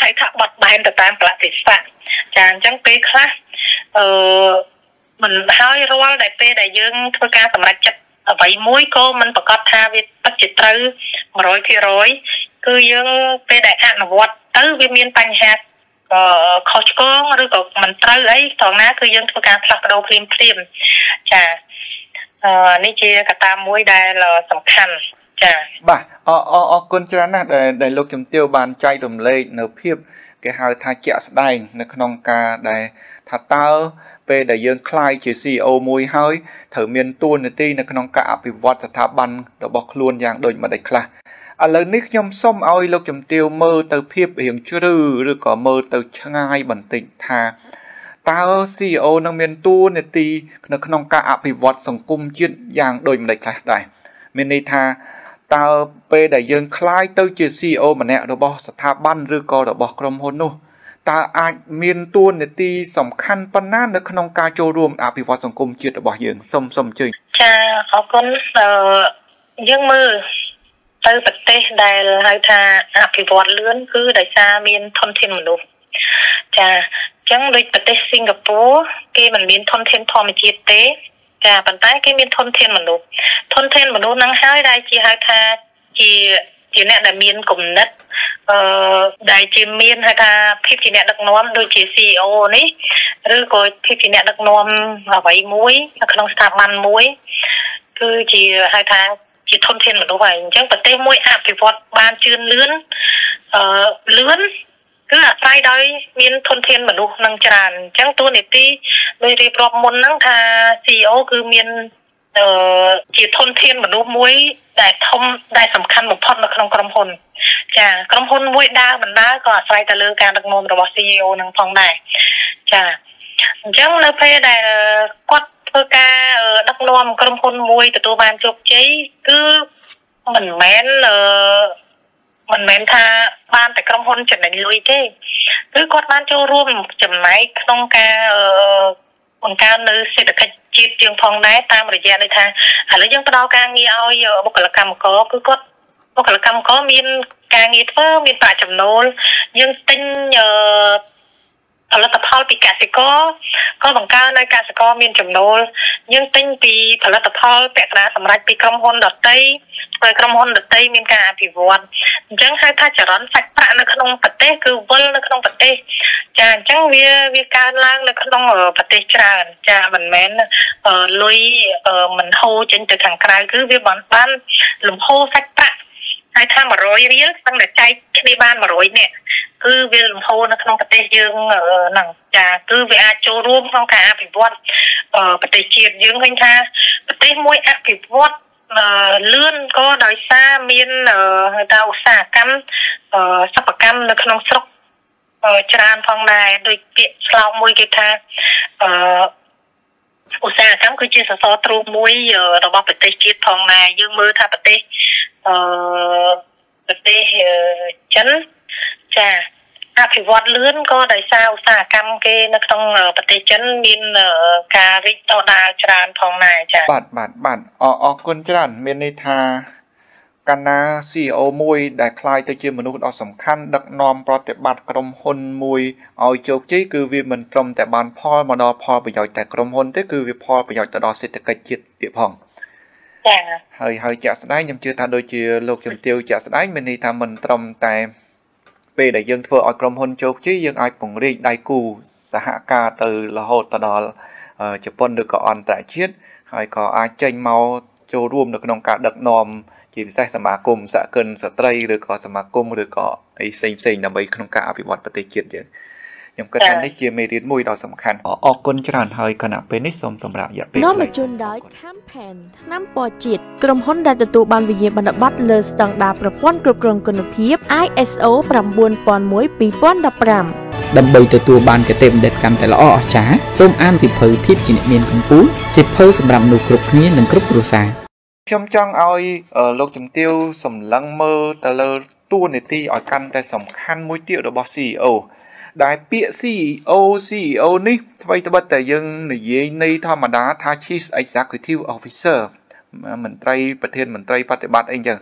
យថាបត់បែនទៅតាមប្រតិស័កចាអញ្ចឹងពេលខ្លះអឺមិនហើយរាល់ដែលពេលដែលយើងធ្វើការសម្រេចចិត្តអ្វីមួយក៏មិនប្រកាសថាវាពិតជាត្រូវ một trăm phần trăm គឺយើងពេលដែលអនុវត្តទៅវាមានបញ្ហាខុសឆ្គងឬក៏មិនត្រូវអីត្រង់ណាគឺយើងធ្វើការផ្លាស់ប្ដូរភ្លាមភ្លាមចាអឺនេះជាកត្តាមួយដែលសំខាន់ចាបាទអអអរគុណច្រើនណាស់ដែលលោកជំទាវបានចែករំលែកនៅភាពគេហៅថាជាក់ស្ដែងនៅក្នុងការដែលថាតើពេលដែលយើងក្លាយជា ซี อี អូ មួយហើយត្រូវមានតួនាទីនៅក្នុងការអភិវឌ្ឍស្ថាប័នរបស់ខ្លួនយ៉ាងដូចម្តេចខ្លះឥឡូវនេះខ្ញុំសូមឲ្យលោកជំទាវមើលទៅភាពរៀងជ្រៅឬក៏មើលទៅឆ្ងាយបន្តិចថាតើ ซี อี អូ នឹងមានតួនាទីនៅក្នុងការអភិវឌ្ឍសង្គមជាតិយ៉ាងដូចម្តេចខ្លះដែរមានន័យថាតើពេលដែលយើងក្លាយទៅជា ซี อี អូ ម្នាក់របស់ស្ថាប័នឬក៏របស់ក្រុមហ៊ុននោះតើអាចមានតួនាទីសំខាន់ប៉ុណ្ណានៅក្នុងការចូលរួមអភិវឌ្ឍសង្គមជាតិរបស់យើងសូមសូមអញ្ជើញចាអរគុណអឺយើងមើលទៅប្រទេសដែលហៅថាអភិវឌ្ឍលឿនគឺដោយសារមានធនធានមនុស្សចាអញ្ចឹងដូចប្រទេសសិង្ហបុរីគេមិនមានធនធានធម្មជាតិទេចាប៉ុន្តែគេមានធនធានមនុស្សធនធានមនុស្សហ្នឹងហើយដែលជាហៅថាជាជាអ្នកដែលមានគំនិតអឺដែលជាមានហៅថាភាពជាអ្នកដឹកនាំដូចជា ซี อี អូ នេះឬក៏ភាពជាអ្នកដឹកនាំអ្វីមួយនៅក្នុងស្ថាប័នមួយគឺជាហៅថាជាធនធានមនុស្សហើយអញ្ចឹងប្រទេសមួយអភិវឌ្ឍបានជឿនលឿនអឺលឿនគឺអាស្រ័យដោយមានធនធានមនុស្សនឹងច្រើនអញ្ចឹងតួនាទីដោយរៀបរាប់មុនហ្នឹងថា ซี อี អូ គឺមានអឺជាធនធានមនុស្សមួយដែលធំដែលសំខាន់បំផុតនៅក្នុងក្រុមហ៊ុនចាក្រុមហ៊ុនមួយដើរបណ្ដាក៏អាស្រ័យទៅលើការដឹកនាំរបស់ ซี อี អូ នឹងផងដែរចាអញ្ចឹងនៅពេលដែលគាត់ធ្វើការដឹកនាំក្រុមហ៊ុនមួយទទួលបានជោគជ័យគឺមិនមែនអឺមិនមែនថាបានតែក្រុមហ៊ុនចំណេញលុយទេគឺគាត់បានចូលរួមចំណែកក្នុងការបង្កើននៅសេដ្ឋកិច្ចជាតិជាងផងដែរតាមរយៈដូចថាឥឡូវយើងផ្ដល់ការងារឲ្យបុគ្គលិកកម្មករគឺគាត់បុគ្គលិកកម្មករមានការងារធ្វើមានប្រាក់ចំណូលយើងទិញអឺផលិតផលពីកសិករក៏បង្កើននៅកសិករមានចំណូលយើងទិញពីផលិតផលពាក់កណ្ដាលសម្រាប់ពីក្រុមហ៊ុនដទៃហើយក្រុមហ៊ុនដទៃមានការអភិវឌ្ឍអញ្ចឹងហៅថាចរន្តសាច់ប្រាក់នៅក្នុងប្រទេសគឺវិលនៅក្នុងប្រទេសចាអញ្ចឹងវាវាកើនឡើងនៅក្នុងប្រទេសច្រើនចាមិនមែនលុយមិនហូរចេញទៅខាងក្រៅគឺវាបានបានលំហូរសាច់ប្រាក់ហើយថាmột trămរៀលស្ទឹងតែចែកគ្នាបានmột trămនាក់គឺវាលំហូរនៅក្នុងប្រទេសយើងហ្នឹងចាគឺវាអាចចូលរួមក្នុងការអភិវឌ្ឍប្រទេសជាតិយើងឃើញថាប្រទេសមួយអភិវឌ្ឍលឿនក៏ដោយសារមានហៅថាឧស្សាហកម្មសិប្បកម្មនៅក្នុងស្រុកច្រើនផងដែរដោយពាក្យឆ្លោងមួយគេថាអឺឧស្សាហកម្មគឺជាសសរទ្រូងមួយរបស់ប្រទេសជាតិផងដែរយើងមើលថាប្រទេសអឺប្រទេសចិនចាអភិវឌ្ឍលឿនក៏ដោយសារឧស្សាហកម្មគេនៅក្នុងប្រទេសចិនមានការរីកដុះដាលច្រើនផងដែរចាបាទបាទបាទអរអរគុណច្រើនមានន័យថាកាលណា ซี อี អូ មួយដែលคล้ายទៅជាមនុស្សដ៏សំខាន់ដឹកនាំប្រតិបត្តិក្រុមហ៊ុនមួយឲ្យជោគជ័យគឺវាមិនត្រឹមតែបានផលមកដល់ផលប្រយោជន៍តែក្រុមហ៊ុនទេគឺវាផលប្រយោជន៍ទៅដល់សេដ្ឋកិច្ចជាតិទៀតផងចាហើយហើយជាក់ស្ដែងខ្ញុំជឿថាដូចជាលោកជំទាវជាក់ស្ដែងមានន័យថាមិនត្រឹមតែពេលដែលយើងធ្វើឲ្យក្រុមហ៊ុនជោគជ័យយើងអាចពង្រីកដៃគូសហការទៅរហូតទៅដល់ជប៉ុនឬក៏អន្តរជាតិហើយក៏អាចចេញមកចូលរួមនៅក្នុងការដឹកនាំជាពិសេសសមាគមសហគ្រិនស្ត្រីឬក៏សមាគមឬក៏អីផ្សេងផ្សេងដើម្បីក្នុងការអភិវឌ្ឍប្រទេសជាតិយើងខ្ញុំគិតថានេះជាមេរៀនមួយដ៏សំខាន់អរគុណច្រើនហើយគណៈពេលនេះសូមសម្រាប់រយៈពេលនាំមកជូនដោយ Campaign ថ្នាំពណ៌ជាតិក្រុមហ៊ុនដែលទទួលបានវិញ្ញាបនបត្រលើស្តង់ដារប្រព័ន្ធគ្រប់គ្រងគុណភាព ไอ เอส โอ 9001 ពីរពាន់ដប់ប្រាំដើម្បីទទួលបានគតិបណ្ឌិតកម្មតែល្អអស្ចារ្យសូមអានសៀវភៅភាពជាអ្នកមានកម្ពុជាសៀវភៅសម្រាប់មនុស្សគ្រប់គ្នានិងគ្រប់គ្រួសារខ្ញុំចង់ឲ្យលោកជំទាវសម្លឹងមើលទៅលើតួនាទីឲ្យកាន់តែសំខាន់មួយទៀតរបស់ ซี อี អូ ដែលពាក្យ ซี อี អូ ซี อี អូ នេះអ្វីត្បិតតែយើងនិយាយនៃធម្មតាថា Chief Executive Officer មន្ត្រីប្រធានមន្ត្រីបប្រតិបត្តិអីចឹង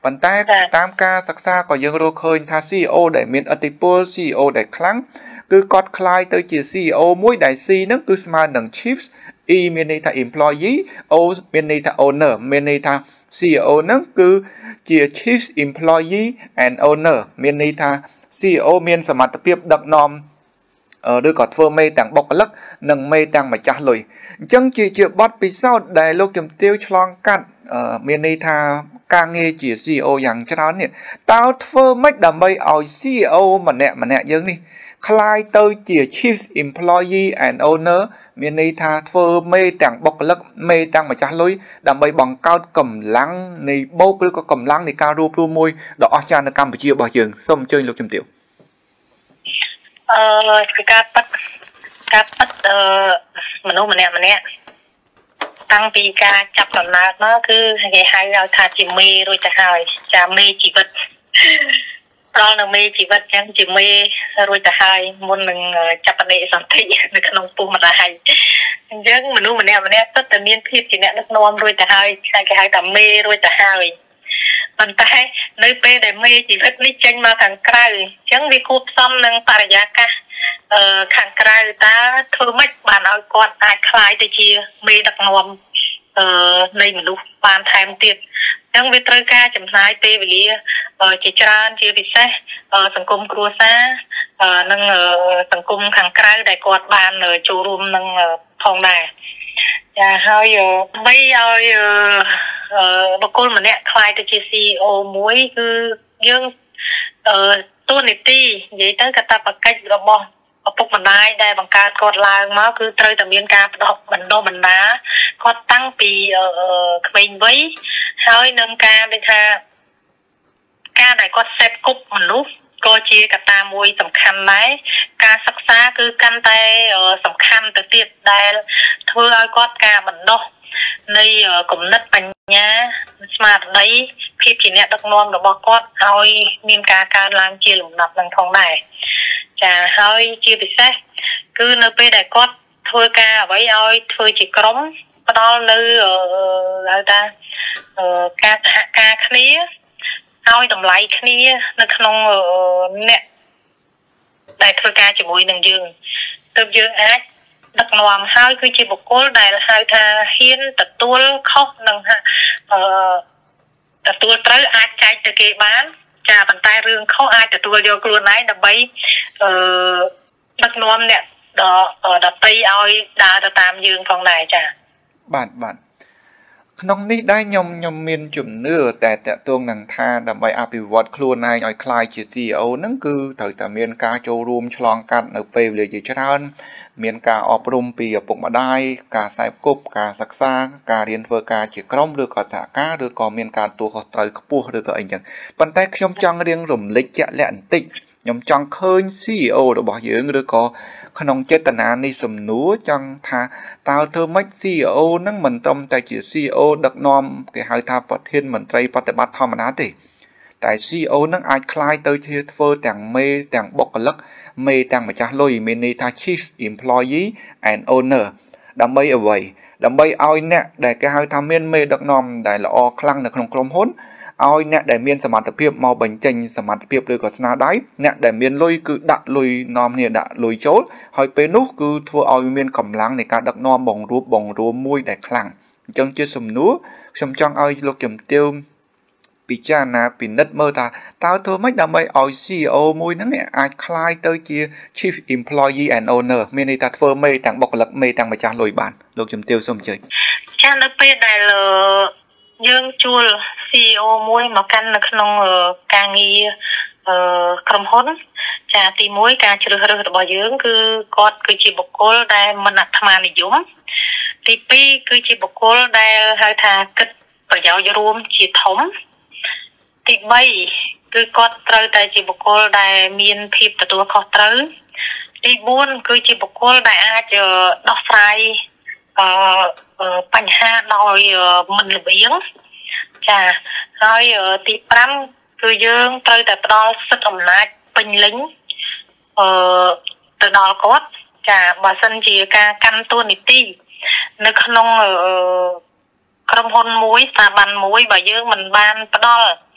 ប៉ុន្តែតាមការសិក្សាក៏យើងរកឃើញថា ซี อี โอ ដែលមានឥទ្ធិពល ซี อี โอ ដែលខ្លាំងគឺគាត់คล้ายទៅជា ซี อี โอ មួយដែល C ហ្នឹងគឺស្មើនឹង Chief E មានន័យថា employee O មានន័យថា owner មានន័យថា ซี อี โอ ហ្នឹងគឺជា Chief Employee and Owner មានន័យថា ซี อี โอ មានសមត្ថភាពដឹកនាំឬក៏ធ្វើមេទាំងបុគ្គលិកនិងមេទាំងម្ចាស់លុយអញ្ចឹងជាជាបទពិសោធន៍ដែលលោកជំទាវឆ្លងកាត់មានន័យថាការងារជា ซี อี โอ យ៉ាងច្រើននេះតើធ្វើម៉េចដើម្បីឲ្យ ซี อี โอ ម្នាក់ម្នាក់យើងនេះคล้ายទៅជា Chief Employee and Owner មានន័យថាធ្វើមេទាំងបុគ្គលិកមេទាំងម្ចាស់លុយដើម្បីបង្កើតកម្លាំងនៃបូកឬក៏កម្លាំងនៃការរួបរวมមួយដ៏អស្ចារ្យនៅកម្ពុជារបស់យើងសូមអញ្ជើញលោកជំទាវអឺគឺការប៉ັດការប៉ັດអឺមនុស្សម្នាក់ម្នាក់តាំងពីការចាប់ដំណើរមកគឺគេហៅឲ្យថាជាមេរួចទៅហើយចាមេជីវិតដល់នៅមេជីវិតចឹងជាមេរួចទៅហើយមុននឹងចាប់បដិសន្ធិនៅក្នុងពុះម្ដាយអញ្ចឹងមនុស្សម្នាក់ម្នាក់ពិតតែមានភាពជាអ្នកដឹកនាំរួចទៅហើយគេហៅថាមេរួចទៅហើយប៉ុន្តែនៅពេលដែលមេជីវិតនេះចេញមកខាងក្រៅអញ្ចឹងវាគួបផ្សំនឹងបរិយាកាសអឺខាងក្រៅតើធ្វើម៉េចបានឲ្យគាត់អាចคลายទៅជាមេដឹកនាំអឺនៃមនុស្សបានថែមទៀតអញ្ចឹងវាត្រូវការចំណាយពេលវេលាជាច្រើនជាពិសេសសង្គមគ្រួសារនិងសង្គមខាងក្រៅដែលគាត់បានចូលរួមនឹងផងដែរចាហើយបីឲ្យបុគ្គលម្នាក់ខ្លាយទៅជា ซี อี โอ មួយគឺយើងតួនាទីនិយាយទៅកាតព្វកិច្ចរបស់ឪពុកម្ដាយដែលបង្កើតគាត់ឡើងមកគឺត្រូវតែមានការបណ្ដុះបណ្ដុះបណ្ដាគាត់តាំងពីក្មេងវ័យហើយនឹងការដូចថាការដែលគាត់សេពគប់មនុស្សក៏ជាកត្តាមួយសំខាន់ដែរការសិក្សាគឺកាន់តែសំខាន់ទៅទៀតដែលធ្វើឲ្យគាត់ការបណ្ដុះនៃគំនិតបញ្ញាស្មារតីភាពជាអ្នកដឹកនាំរបស់គាត់ឲ្យមានការកើនឡើងជាលំដាប់នឹងផងដែរចាហើយជាពិសេសគឺនៅពេលដែលគាត់ធ្វើការអ្វីឲ្យធ្វើជាក្រុមផ្ដល់នៅហៅថាការសហការគ្នាឲ្យតម្លៃគ្នានៅក្នុងអ្នកដែលធ្វើការជាមួយនឹងយើងទើបយើងអាចដឹកនាំហើយគឺជាបុគ្គលដែលហៅថាហ៊ានទទួលខុសនិងអឺទទួលត្រូវអាចចែកទៅគេបានចាប៉ុន្តែរឿងខុសអាចទទួលយកខ្លួនឯងដើម្បីអឺដឹកនាំអ្នកដដតីឲ្យដើរទៅតាមយើងផងដែរចាបាទបាទក្នុងនេះដែរខ្ញុំខ្ញុំមានជំនឿតែតកតងនឹងថាដើម្បីអភិវឌ្ឍខ្លួនឯងឲ្យคล้ายជា ซี อี โอ ហ្នឹងគឺត្រូវតែមានការចូលរួមឆ្លងកាត់នៅពេលវេលាជាច្រើនមានការអប់រំពីឪពុកម្ដាយការខ្សែគប់ការសិក្សាការរៀនធ្វើការជាក្រុមឬក៏សហការឬក៏មានការទទួលខុសត្រូវខ្ពស់ឬក៏អីចឹងប៉ុន្តែខ្ញុំចង់រៀងរំលេចជាក់លាក់បន្តិចខ្ញុំចង់ឃើញ ซี อี โอ របស់យើងឬក៏ក្នុងចេតនានេះសំណួរចង់ថាតើធ្វើម៉េច ซี อี โอ នឹងមិនត្រឹមតែជា ซี อี โอ ដឹកនាំគេហៅថាប្រធានមន្ត្រីបប្រតិបត្តិធម្មតាទេតែ ซี อี โอ នឹងអាចคล้ายទៅជាធ្វើទាំងមេទាំងបុគ្គលិកមេទាំងម្ចាស់លុយមានន័យថា Chief Employee and Owner ដើម្បីអ្វីដើម្បីឲ្យអ្នកដែលគេហៅថាមានមេដឹកនាំដែលល្អខ្លាំងនៅក្នុងក្រុមហ៊ុនឲ្យអ្នកដែលមានសមត្ថភាពមកបញ្ចេញសមត្ថភាពឬក៏ស្នាដៃអ្នកដែលមានលុយគឺដាក់លុយនាំគ្នាដាក់លុយចូលហើយពេលនោះគឺធ្វើឲ្យមានកម្លាំងនៃការដឹកនាំបង្រួបបង្រួមមួយដែលខ្លាំងអញ្ចឹងជាសំណួរខ្ញុំចង់ឲ្យលោកជំទាវពិចារណាពិនិត្យមើលថាតើធ្វើម៉េចដើម្បីឲ្យ ซี อี โอ មួយហ្នឹងអាចคล้ายទៅជា Chief Employee and Owner មានន័យថាធ្វើមេទាំងបុគ្គលិកមេទាំងម្ចាស់លុយបានលោកជំទាវសូមអញ្ជើញចានៅពេលដែលយើងជួល ซี อี โอ មួយមកកាន់នៅក្នុងការងារក្រុមហ៊ុនចាទីមួយការជ្រើសរើសរបស់យើងគឺគាត់គឺជាបុគ្គលដែលមិនអាត្មានិយមទីពីរគឺជាបុគ្គលដែលហៅថាគិតប្រយោជន៍រួមជាធំទីបីគឺគាត់ត្រូវតែជាបុគ្គលដែលមានភាពទទួលខុសត្រូវទីបួនគឺជាបុគ្គលដែលអាចដោះស្រាយអឺបញ្ហាដោយមិនល្បៀងចាហើយទីប្រាំគឺយើងត្រូវតែផ្ដល់សិទ្ធិអំណាចពេញលេញអឺទៅដល់គាត់ចាបើសិនជាការកាន់តួនាទីនៅក្នុងក្រុមហ៊ុនមួយស្ថាប័នមួយបើយើងមិនបានផ្ដល់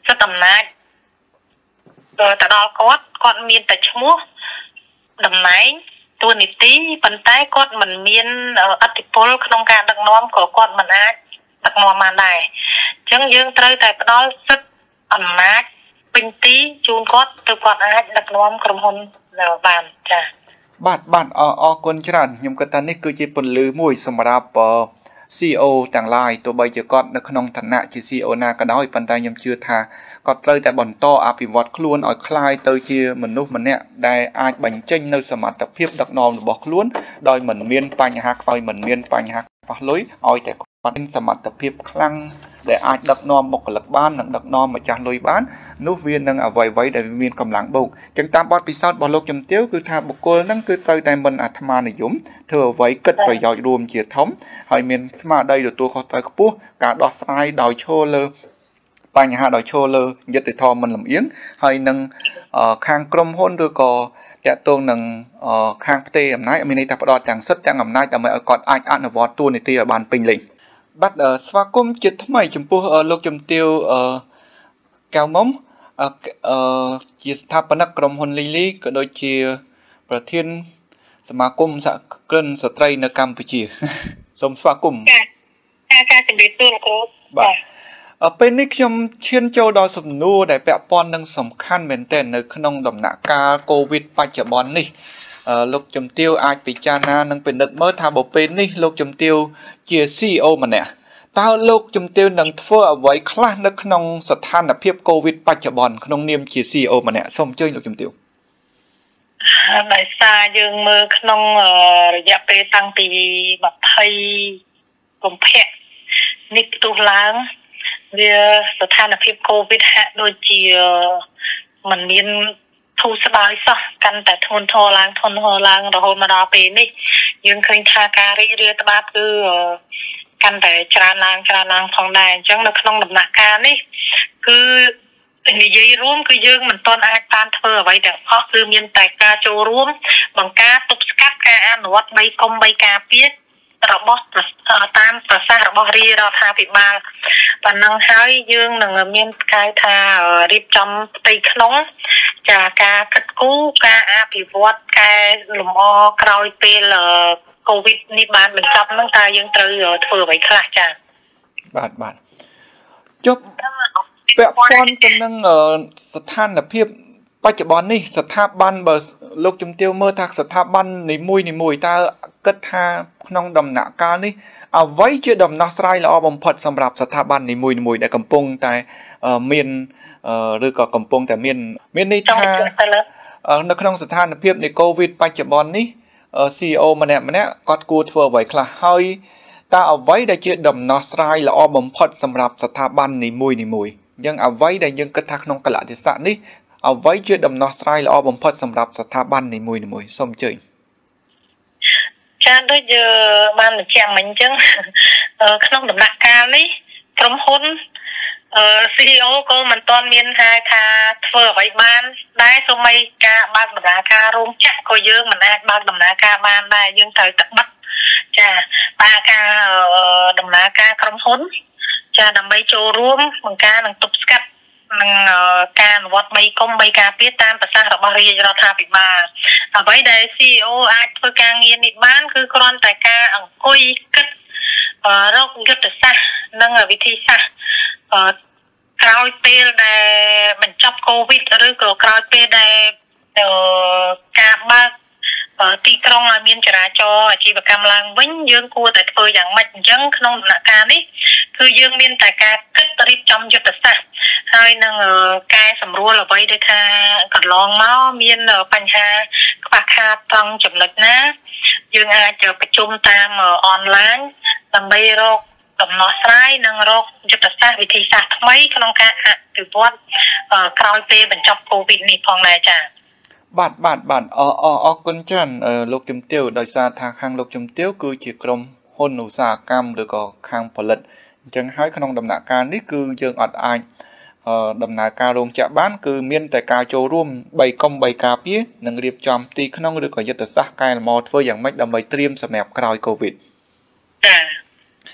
សិទ្ធិអំណាចទៅដល់គាត់គាត់មានតែឈ្មោះតំណែងតួនាទីប៉ុន្តែគាត់មិនមានអធិពលក្នុងការដឹកនាំក៏គាត់មិនអាចដឹកនាំបានដែរអញ្ចឹងយើងត្រូវតែផ្ដល់សិទ្ធិអំណាចពេញទីជូនគាត់ទៅគាត់អាចដឹកនាំក្រុមហ៊ុនបានចា៎បាទបាទអរអរគុណច្រើនខ្ញុំគិតថានេះគឺជាពន្លឺមួយសម្រាប់ ซี อี โอ ទាំងឡាយទោះបីជាគាត់នៅក្នុងឋានៈជា ซี อี โอ ណាក៏ដោយប៉ុន្តែខ្ញុំជឿថាគាត់ត្រូវតែបន្តអភិវឌ្ឍខ្លួនឲ្យคล้ายទៅជាមនុស្សម្នាក់ដែលអាចបញ្ចេញនៅសមត្ថភាពដឹកនាំរបស់ខ្លួនដោយមិនមានបញ្ហាដោយមិនមានបញ្ហាខ្វះលុយឲ្យតែគាត់មានសមត្ថភាពខ្លាំងដែលអាចដឹកនាំបុគ្គលិកបាននិងដឹកនាំម្ចាស់លុយបាននោះវានឹងអ្វីៗដែលមានកម្លាំងបូកចឹងតាមបទពិសោធន៍របស់លោកជំទាវគឺថាបុគ្គលហ្នឹងគឺត្រូវតែមិនអាត្មានិយមធ្វើអ្វីគិតប្រយោជន៍រួមជាធំហើយមានស្មារតីទទួលខុសត្រូវខ្ពស់ការដោះស្រាយដោយឈលលើបញ្ហាដោយឈលលើយុត្តិធម៌មិនលំអៀងហើយនឹងខាងក្រុមហ៊ុនឬក៏តាក់ទងនឹងខាងផ្ទៃអំណាចមានន័យថាផ្ដល់ទាំងសិទ្ធិទាំងអំណាចដើម្បីឲ្យគាត់អាចអនុវត្តតួនាទីឲ្យបានពេញលេញបាទស្វាគមន៍ជាថ្មីចំពោះលោកជំទាវកៅមុំជាស្ថាបនិកក្រុមហ៊ុនលីលីក៏ដូចជាប្រធានសមាគមសហគ្រិនស្ត្រីនៅកម្ពុជាសូមស្វាគមន៍ចាចាជំរាបសួរលោកគ្រូបាទពេលនេះខ្ញុំឈានចូលដល់សំណួរដែលពាក់ព័ន្ធនឹងសំខាន់មែនទែននៅក្នុងដំណាក់កាលកូវីដបច្ចុប្បន្ននេះលោកជំទាវអាចពិចារណានិងពិនិត្យមើលថាបើពេលនេះលោកជំទាវជា ซี อี โอ ម្នាក់តើលោកជំទាវនឹងធ្វើអ្វីខ្លះនៅក្នុងស្ថានភាពកូវីដបច្ចុប្បន្នក្នុងនាមជា ซี อี โอ ម្នាក់សូមអញ្ជើញលោកជំទាវដោយសារយើងមើលក្នុងរយៈពេលតាំងពីยี่สิบកុម្ភៈនេះផ្ទុះឡើងវាស្ថានភាពកូវីដហាក់ដូចជាមិនមានធូរស្បើយសោះកាន់តែធ្ងន់ធ្ងរឡើងធ្ងន់ធ្ងរឡើងរហូតមកដល់ពេលនេះយើងឃើញថាការរីករាលដាលគឺកាន់តែច្រើនឡើងច្រើនឡើងផងដែរអញ្ចឹងនៅក្នុងដំណាក់កាលនេះគឺនិយាយរួមគឺយើងមិនទាន់អាចបានធ្វើអ្វីទាំងអស់គឺមានតែការចូលរួមបង្ការទប់ស្កាត់ការអនុវត្តបីកុំបីការពាររបស់តាមប្រសាសន៍របស់រាជរដ្ឋាភិបាលប៉ុណ្ណឹងហើយយើងនឹងមានកាយថារៀបចំផ្ទៃក្នុងចាការកាត់គូការអភិវឌ្ឍកែលម្អក្រោយពេលកូវីដនេះបានបញ្ចប់ហ្នឹងតើយើងត្រូវធ្វើអ្វីខ្លះចាបាទបាទចុះពាក់ព័ន្ធទៅនឹងស្ថានភាពបច្ចុប្បន្ននេះស្ថាប័នបើលោកជំទាវមើលថាស្ថាប័ននីមួយនីមួយតើគិតថាក្នុងដំណាក់កាលនេះអ្វីជាដំណោះស្រាយល្អបំផុតសម្រាប់ស្ថាប័ននីមួយនីមួយដែលកំពុងតែមានឬក៏កំពុងតែមានមានន័យថានៅក្នុងស្ថានភាពនៃកូវីដបច្ចុប្បន្ននេះ ซี อี โอ ម្នាក់ម្នាក់គាត់គួរធ្វើអ្វីខ្លះហើយតើអ្វីដែលជាដំណោះស្រាយល្អបំផុតសម្រាប់ស្ថាប័ននីមួយនីមួយយ៉ាងអ្វីដែលយើងគិតថាក្នុងកលៈទេសៈនេះអ្វីជាដំណោះស្រាយល្អបំផុតសម្រាប់ស្ថាប័ននីមួយនីមួយសូមអញ្ជើញចាដូចយើងបានបញ្ជាក់មិញអញ្ចឹងក្នុងដំណាក់កាលនេះក្រុមហ៊ុនអឺ ซี อี โอ ក៏មិនទាន់មានថាថាធ្វើអ្វីបានដែរសូម្បីការបើកដំណើរការរោងចក្រក៏យើងមិនអាចបើកដំណើរការបានដែរយើងត្រូវតែបិទចាបើការដំណើរការក្រុមហ៊ុនចាដើម្បីចូលរួមបង្ការនិងទប់ស្កាត់នឹងការអនុវត្តបីកុំបីការពារតាមប្រសាសន៍របស់រាជរដ្ឋាភិបាលអ្វីដែល ซี อี โอ អាចធ្វើការងារនេះបានគឺគ្រាន់តែការអង្គុយគិតរកយុទ្ធសាស្ត្រនិងវិធីសាស្ត្រក្រោយពេលដែលបញ្ចប់កូវីដឬក៏ក្រោយពេលដែលការបើកទីក្រុងឲ្យមានចរាចរណ៍អាជីវកម្មឡើងវិញយើងគួរតែធ្វើយ៉ាងម៉េចអញ្ចឹងក្នុងដំណាក់កាលនេះគឺយើងមានតែការគិតរៀបចំយុទ្ធសាស្ត្រហើយនឹងកែសម្រួលអ្វីដែលថាកន្លងមកមានបញ្ហាខ្វះខាតត្រង់ចំណុចណាយើងអាចប្រជុំតាមអនឡាញដើម្បីរកដំណោះស្រាយនិងរកយុទ្ធសាស្ត្រវិធីសាស្ត្រថ្មីក្នុងការអភិវឌ្ឍក្រោយពេលបញ្ចប់កូវីដនេះផងដែរចា៎បាទបាទបាទអរអរអរគុណច្រើនលោកជំទាវដោយសារថាខាងលោកជំទាវគឺជាក្រុមហ៊ុនឧស្សាហកម្មឬក៏ខាងផលិតអញ្ចឹងហើយក្នុងដំណាក់កាលនេះគឺយើងអត់អាចដំណើរការរោងចក្របានគឺមានតែការចូលរួមបីកុំបីការពារនិងរៀបចំទីក្នុងឬក៏យុទ្ធសាស្ត្រកែលម្អធ្វើយ៉ាងម៉េចដើម្បីត្រៀមសម្រាប់ក្រោយកូវីដចា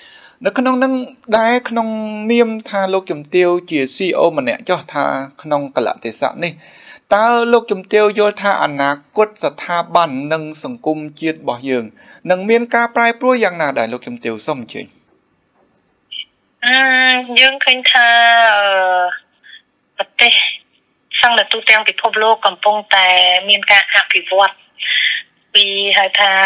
នៅក្នុងនឹងដែរក្នុងនាមថាលោកជំទាវជា C E O ម្នាក់ចុះថាក្នុងកលៈទេសៈនេះតើលោកជំទាវយល់ថាអនាគតស្ថាប័ននិងសង្គមជាតិរបស់យើងនឹងមានការប្រែប្រួលយ៉ាងណាដែរលោកជំទាវសូមអញ្ជើញអឺយើងឃើញថាប្រទេសសង្ឃទូទាំងពិភពលោកកំពុងតែមានការអភិវឌ្ឍពីហៅថា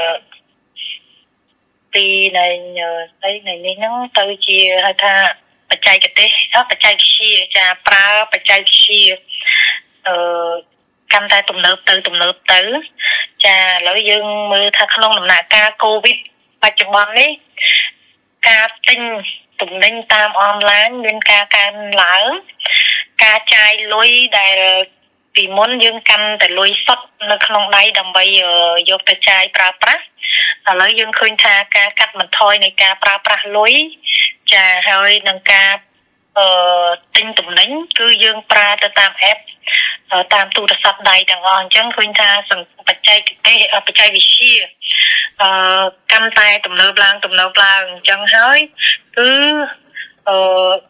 ពីនៃនៃនៃនេះហ្នឹងទៅជាហៅថាបច្ចេកទេសបច្ចេកវិទ្យាចាប្រើបច្ចេកវិទ្យាអឺកាន់តែទំនើបទៅទំនើបទៅចាឥឡូវយើងមើលថាក្នុងដំណាក់កាលកូវីដបច្ចុប្បន្ននេះការទិញទំនិញតាមអនឡាញមានការកើនឡើងការចាយលុយដែលពីមុនយើងកាន់តែលុយសុទ្ធនៅក្នុងដៃដើម្បីយកទៅចាយប្រើប្រាស់ឥឡូវយើងឃើញថាការកាត់បន្ថយនៃការប្រើប្រាស់លុយចាហើយនឹងការអឺទិញទំនិញគឺយើងប្រើទៅតាម app តាមទូរស័ព្ទដៃទាំងអស់អញ្ចឹងឃើញថាបច្ចេកទេសបច្ចេកវិទ្យាអឺកាន់តែទំនើបឡើងទំនើបឡើងអញ្ចឹងហើយគឺអឺ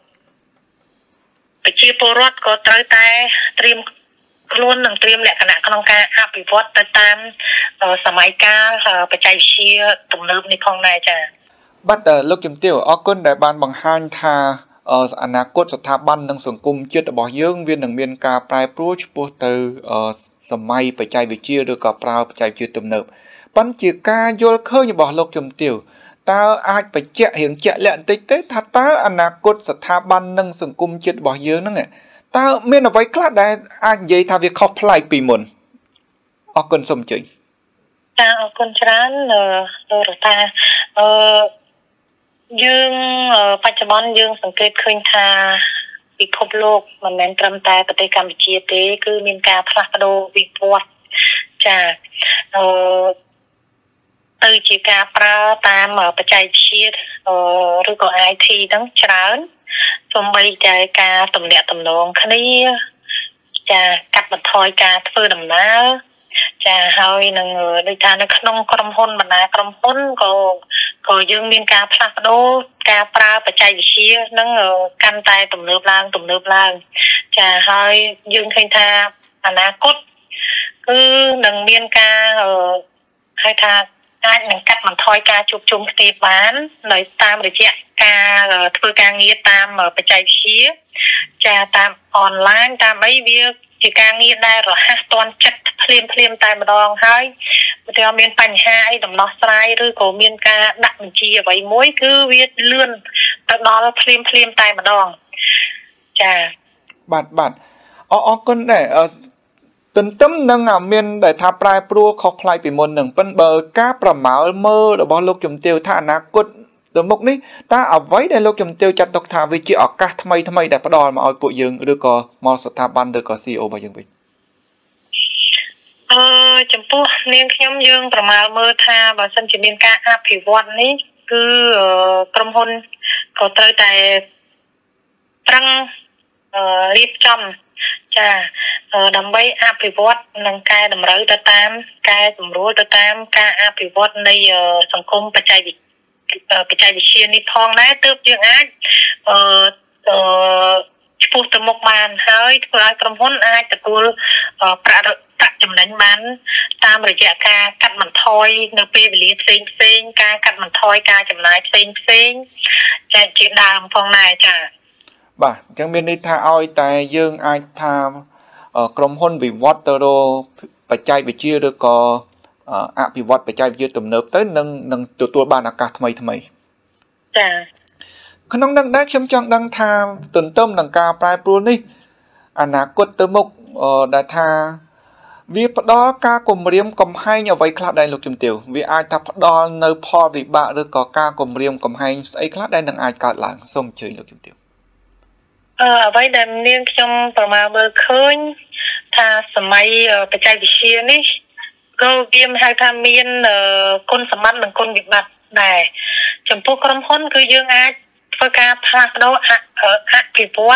ប្រជាពលរដ្ឋក៏ត្រូវតែត្រៀមខ្លួននឹងត្រៀមលក្ខណៈក្នុងការអភិវឌ្ឍទៅតាមសម័យកាលបច្ចេកវិទ្យាទំនើបនេះផងដែរចា៎បាទលោកជំទាវអរគុណដែលបានបង្ហាញថាអនាគតស្ថាប័ននិងសង្គមជាតិរបស់យើងវានឹងមានការប្រែប្រួលឆ្ពោះទៅសម័យបច្ចេកវិទ្យាឬក៏ប្រើបច្ចេកវិទ្យាទំនើបប៉ុន្តែជាការយល់ឃើញរបស់លោកជំទាវតើអាចបញ្ជាក់រៀងជាក់លាក់បន្តិចទេថាតើអនាគតស្ថាប័ននិងសង្គមជាតិរបស់យើងហ្នឹងតើមានអ្វីខ្លះដែលអាចនិយាយថាវាខុសប្លែកពីមុនអរគុណសូមអញ្ជើញចាអរគុណច្រើនលោករដ្ឋាអឺយើងបច្ចុប្បន្នយើងសង្កេតឃើញថាពិភពលោកមិនមែនត្រឹមតែប្រទេសកម្ពុជាទេគឺមានការផ្លាស់ប្ដូរវិវត្តចាអឺទៅជាការប្រើតាមបច្ចេកវិទ្យាឬក៏ I T ហ្នឹងច្រើនសូម្បីតែការទំនាក់ទំនងគ្នាចាកាត់បន្ថយការធ្វើដំណើរចាហើយនឹងដូចថានៅក្នុងក្រុមហ៊ុនបណ្ដាក្រុមហ៊ុនក៏ក៏យើងមានការផ្លាស់ប្ដូរការប្រើបច្ចេកវិទ្យានឹងកាន់តែទំនើបឡើងទំនើបឡើងចាហើយយើងឃើញថាអនាគតគឺនឹងមានការហៅថាអាចនឹងកាត់បន្ថយការជួបជុំគ្នាបាននៅតាមរយៈការធ្វើការងារតាមបច្ចេកវិទ្យាចាតាមអនឡាញតាមអីវាជាការងារដែលរហ័សទាន់ចិត្តភ្លាមភ្លាមតែម្ដងហើយបើមានបញ្ហាអីដំណោះស្រាយឬក៏មានការដាក់បញ្ជាអ្វីមួយគឺវាលឿនទៅដល់ភ្លាមភ្លាមតែម្ដងចាបាទបាទអរគុណដែរទន្ទឹមនឹងមានដែលថាប្រែប្រួលខុសប្លែកពីមុននឹងប៉ុន្តែបើការប្រមាលមើលរបស់លោកជំទាវថាអនាគតទៅមុខនេះតើអ្វីដែលលោកជំទាវចាត់ទុកថាវាជាឱកាសថ្មីថ្មីដែលផ្ដល់មកឲ្យពួកយើងឬក៏មកស្ថាប័នឬក៏ C E O របស់យើងវិញអឺចំពោះនាងខ្ញុំយើងប្រមាលមើលថាបើសិនជាមានការអភិវឌ្ឍនេះគឺក្រុមហ៊ុនក៏ត្រូវតែប្រឹងរៀបចំចាដើម្បីអភិវឌ្ឍនិងកែតម្រូវទៅតាមកែសម្រួលទៅតាមការអភិវឌ្ឍនៃសង្គមបច្ចេកវិទ្យាបច្ចេកវិទ្យានេះផងដែរទើបយើងអាចអឺអឺឆ្ពោះទៅមុខបានហើយធ្វើឲ្យក្រុមហ៊ុនអាចទទួលប្រាក់ប្រាក់ចំណេញបានតាមរយៈការកាត់បន្ថយនៅពេលវេលាផ្សេងផ្សេងការកាត់បន្ថយការចំណាយផ្សេងផ្សេងចែកជាដើមផងដែរចា៎បាទអញ្ចឹងមានន័យថាឲ្យតែយើងអាចថាក្រុមហ៊ុនវិវត្តទៅរកបច្ចេកវិទ្យាឬក៏អភិវឌ្ឍបច្ចេកវិទ្យាទំនើបទៅនឹងនឹងទទួលបានឱកាសថ្មីថ្មីចា៎ក្នុងនឹងដែរខ្ញុំចង់ដឹងថាទន្ទឹមនឹងការប្រែប្រួលនេះអនាគតទៅមុខដែលថាវាផ្ដល់ការគម្រាមកំហែងអ្វីខ្លះដែរលោកជំទាវវាអាចថាផ្ដល់នៅផលវិបាកឬក៏ការគម្រាមកំហែងស្អីខ្លះដែលនឹងអាចកើតឡើងសូមអញ្ជើញលោកជំទាវអឺអ្វីដែលនាងខ្ញុំប្រមាណមើលឃើញថាសម័យបច្ចេកវិទ្យានេះក៏វាហៅថាមានគុណសម្បត្តិនិងគុណវិបត្តិដែរចំពោះក្រុមហ៊ុនគឺយើងអាចធ្វើការផ្លាស់ប្ដូរអភិវឌ្ឍ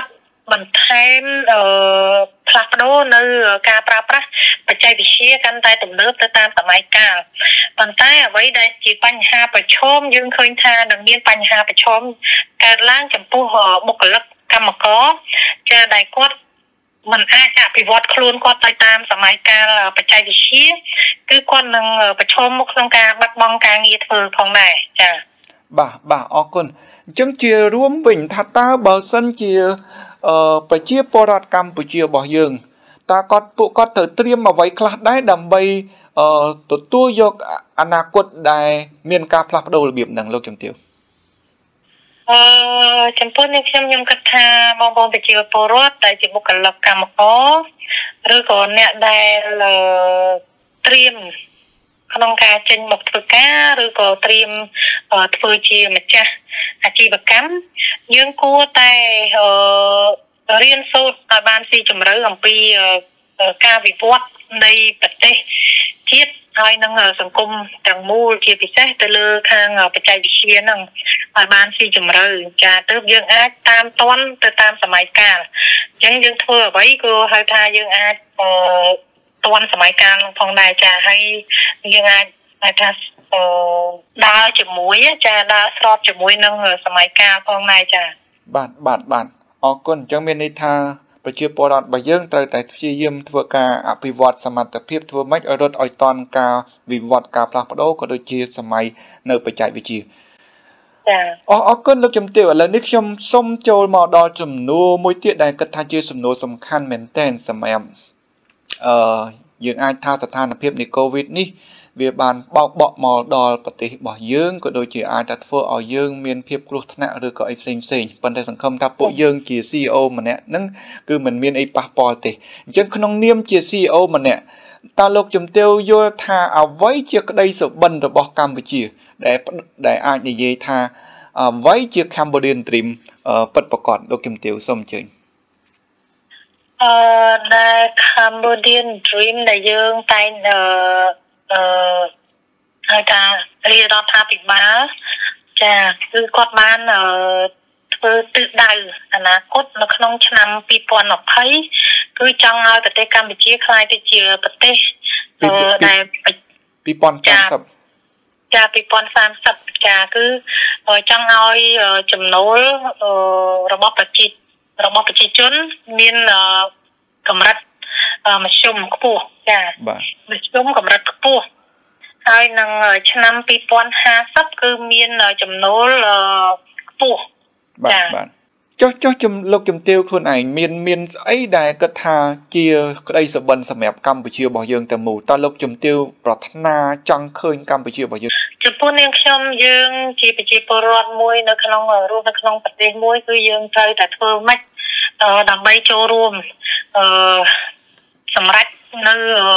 បន្ថែមអឺផ្លាស់ប្ដូរនៅការប្រើប្រាស់បច្ចេកវិទ្យាកាន់តែទំនើបទៅតាមសម័យកាលប៉ុន្តែអ្វីដែលជាបញ្ហាប្រឈមយើងឃើញថានឹងមានបញ្ហាប្រឈមកើតឡើងចំពោះបុគ្គលិកកម្មករចាដែលគាត់មិនអាចអភិវឌ្ឍខ្លួនគាត់ទៅតាមសម័យកាលបច្ចេកវិទ្យាគឺគាត់នឹងប្រឈមមុខក្នុងការបាត់បង់ការងារធ្វើផងដែរចា៎បាទបាទអរគុណអញ្ចឹងជារួមវិញថាតើបើសិនជាអឺប្រជាពលរដ្ឋកម្ពុជារបស់យើងតើគាត់ពួកគាត់ត្រូវត្រៀមអ្វីខ្លះដែរដើម្បីអឺទទួលយកអនាគតដែលមានការផ្លាស់ប្ដូររបៀបហ្នឹងលោកជំទាវអឺចំពោះនេះខ្ញុំខ្ញុំគិតថាបងប្អូនប្រជាពលរដ្ឋដែលជាបុគ្គលិកកម្មករឬក៏អ្នកដែលត្រៀមក្នុងការចេញមកធ្វើការឬក៏ត្រៀមធ្វើជាម្ចាស់អាជីវកម្មយើងគួរតែរៀនសូត្រឲ្យបានស៊ីជម្រៅអំពីការវិវត្តនៃប្រទេសជាតិហើយនឹងសង្គមទាំងមូលជាពិសេសទៅលើខាងបច្ចេកវិទ្យាហ្នឹងឲ្យបានស៊ីជម្រៅចាទើបយើងអាចតាមទាន់ទៅតាមសម័យកាលអញ្ចឹងយើងធ្វើអ្វីក៏ហៅថាយើងអាចអឺទាន់សម័យកាលផងដែរចាហើយយើងអាចថាអឺដើរជាមួយចាដើរស្របជាមួយនឹងសម័យកាលផងដែរចាបាទបាទបាទអរគុណអញ្ចឹងមានន័យថាប្រជាពលរដ្ឋរបស់យើងត្រូវតែព្យាយាមធ្វើការអភិវឌ្ឍសមត្ថភាពធ្វើម៉េចឲ្យរត់ឲ្យតាន់ការវិវត្តការផ្លាស់ប្ដូរក៏ដូចជាសម័យនៅបច្ចេកវិទ្យាចាអរអរគុណលោកជំទាវឥឡូវនេះខ្ញុំសូមចូលមកដល់ចំនួនមួយទៀតដែលគិតថាជាសំណួរសំខាន់មែនទែនសម្រាប់អឺយើងអាចថាស្ថានភាពនៃកូវីដនេះវាបានបោកបក់មកដល់ប្រទេសរបស់យើងក៏ដូចជាអាចថាធ្វើឲ្យយើងមានភាពគ្រោះថ្នាក់ឬក៏អីផ្សេងផ្សេងប៉ុន្តែសង្ឃឹមថាពួកយើងជា ซี อี អូ ម្នាក់ហ្នឹងគឺមិនមានអីប៉ះពាល់ទេអញ្ចឹងក្នុងនាមជា ซี อี អូ ម្នាក់តើលោកជំទាវយល់ថាអ្វីជាក្តីសុបិនរបស់កម្ពុជាដែលដែលអាចនិយាយថាអ្វីជា Cambodian Dream ពិតប្រាកដលោកជំទាវសូមអញ្ជើញអឺដែល Cambodian Dream ដែលយើងតែងអឺអឺហើយថារាជរដ្ឋាភិបាលចាគឺគាត់បានអឺធ្វើទិសដៅអនាគតនៅក្នុងឆ្នាំពីរពាន់ยี่สิบគឺចង់ឲ្យប្រទេសកម្ពុជាក្លាយទៅជាប្រទេសដែលពីរពាន់សាមសិបចាពីរពាន់សាមសិបចាគឺចង់ឲ្យចំណូលរបស់ប្រជារបស់ប្រជាជនមានកម្រិតមធ្យមខ្ពស់ចាមធ្យមកម្រិតខ្ពស់ហើយនឹងឆ្នាំពីរពាន់ห้าสิบគឺមានចំណូលខ្ពស់បាទបាទចុះចុះចំលោកជំទាវខ្លួនឯងមានមានស្អីដែលគិតថាជាក្តីសុបិនសម្រាប់កម្ពុជារបស់យើងតែមូលតើលោកជំទាវប្រាថ្នាចង់ឃើញកម្ពុជារបស់យើងចំពោះនាងខ្ញុំយើងជាប្រជាពលរដ្ឋមួយនៅក្នុងរស់នៅក្នុងប្រទេសមួយគឺយើងត្រូវតែធ្វើម៉េចដើម្បីចូលរួមអឺសម្រាប់នៅ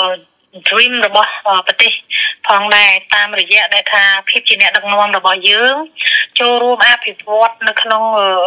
dream របស់ប្រទេសផងដែរតាមរយៈដែលថាភាពជាអ្នកដឹកនាំរបស់យើងចូលរួមអភិវឌ្ឍនៅក្នុង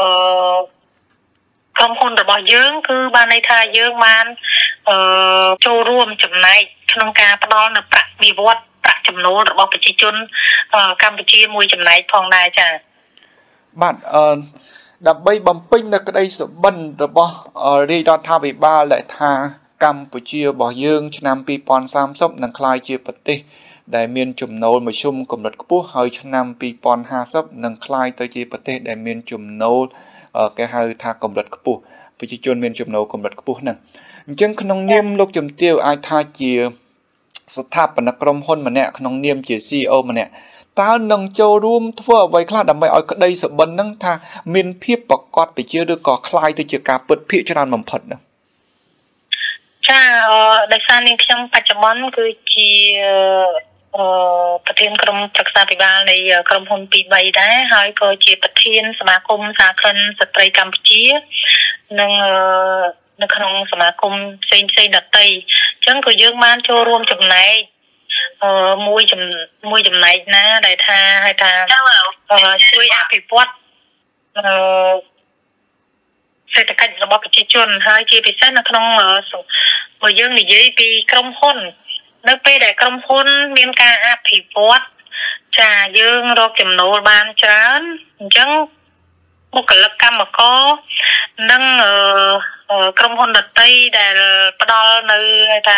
ក្រុមហ៊ុនរបស់យើងគឺបានន័យថាយើងបានចូលរួមចំណែកក្នុងការផ្ដល់នូវប្រាក់បៀវត្សប្រាក់ចំណូលរបស់ប្រជាជនកម្ពុជាមួយចំណែកផងដែរចា៎បាទអឺដើម្បីបំពេញនូវក្តីសុបិនរបស់រាជរដ្ឋាភិបាលដែលថាកម្ពុជារបស់យើងឆ្នាំពីរពាន់សាមសិបនឹងក្លាយជាប្រទេសដែលមានចំណូលមធ្យមកម្រិតខ្ពស់ហើយឆ្នាំពីរពាន់ห้าสิบនឹងក្លាយទៅជាប្រទេសដែលមានចំណូលគេហៅថាកម្រិតខ្ពស់ប្រជាជនមានចំណូលកម្រិតខ្ពស់ហ្នឹងអញ្ចឹងក្នុងនាមលោកជំទាវអាចថាជាស្ថាបនិកក្រុមហ៊ុនម្នាក់ក្នុងនាមជា ซี อี អូ ម្នាក់តើនឹងចូលរួមធ្វើអ្វីខ្លះដើម្បីឲ្យក្តីសុបិនហ្នឹងថាមានភាពប្រកបប្រជាឬក៏คล้ายទៅជាការពិតភាគច្រើនបំផុតហ្នឹងចាដោយសារនាងខ្ញុំបច្ចុប្បន្នគឺជាអឺប្រធានក្រុមប្រឹក្សាពិបាលនៃក្រុមហ៊ុនពីរបីដែរហើយក៏ជាប្រធានសមាគមសហគ្រិនស្ត្រីកម្ពុជានិងនៅក្នុងសមាគមផ្សេងផ្សេងដទៃអញ្ចឹងក៏យើងបានចូលរួមចំណែកអឺមួយមួយចំណែកណាដែលថាហៅថាជួយអភិវឌ្ឍអឺសេដ្ឋកិច្ចរបស់ប្រជាជនហើយជាពិសេសនៅក្នុងបើយើងនិយាយពីក្រុមហ៊ុននៅពេលដែលក្រុមហ៊ុនមានការអភិវឌ្ឍចាយើងរកចំណូលបានច្រើនអញ្ចឹងបុគ្គលិកកម្មករនឹងក្រុមហ៊ុនដតីដែលផ្ដល់នៅថា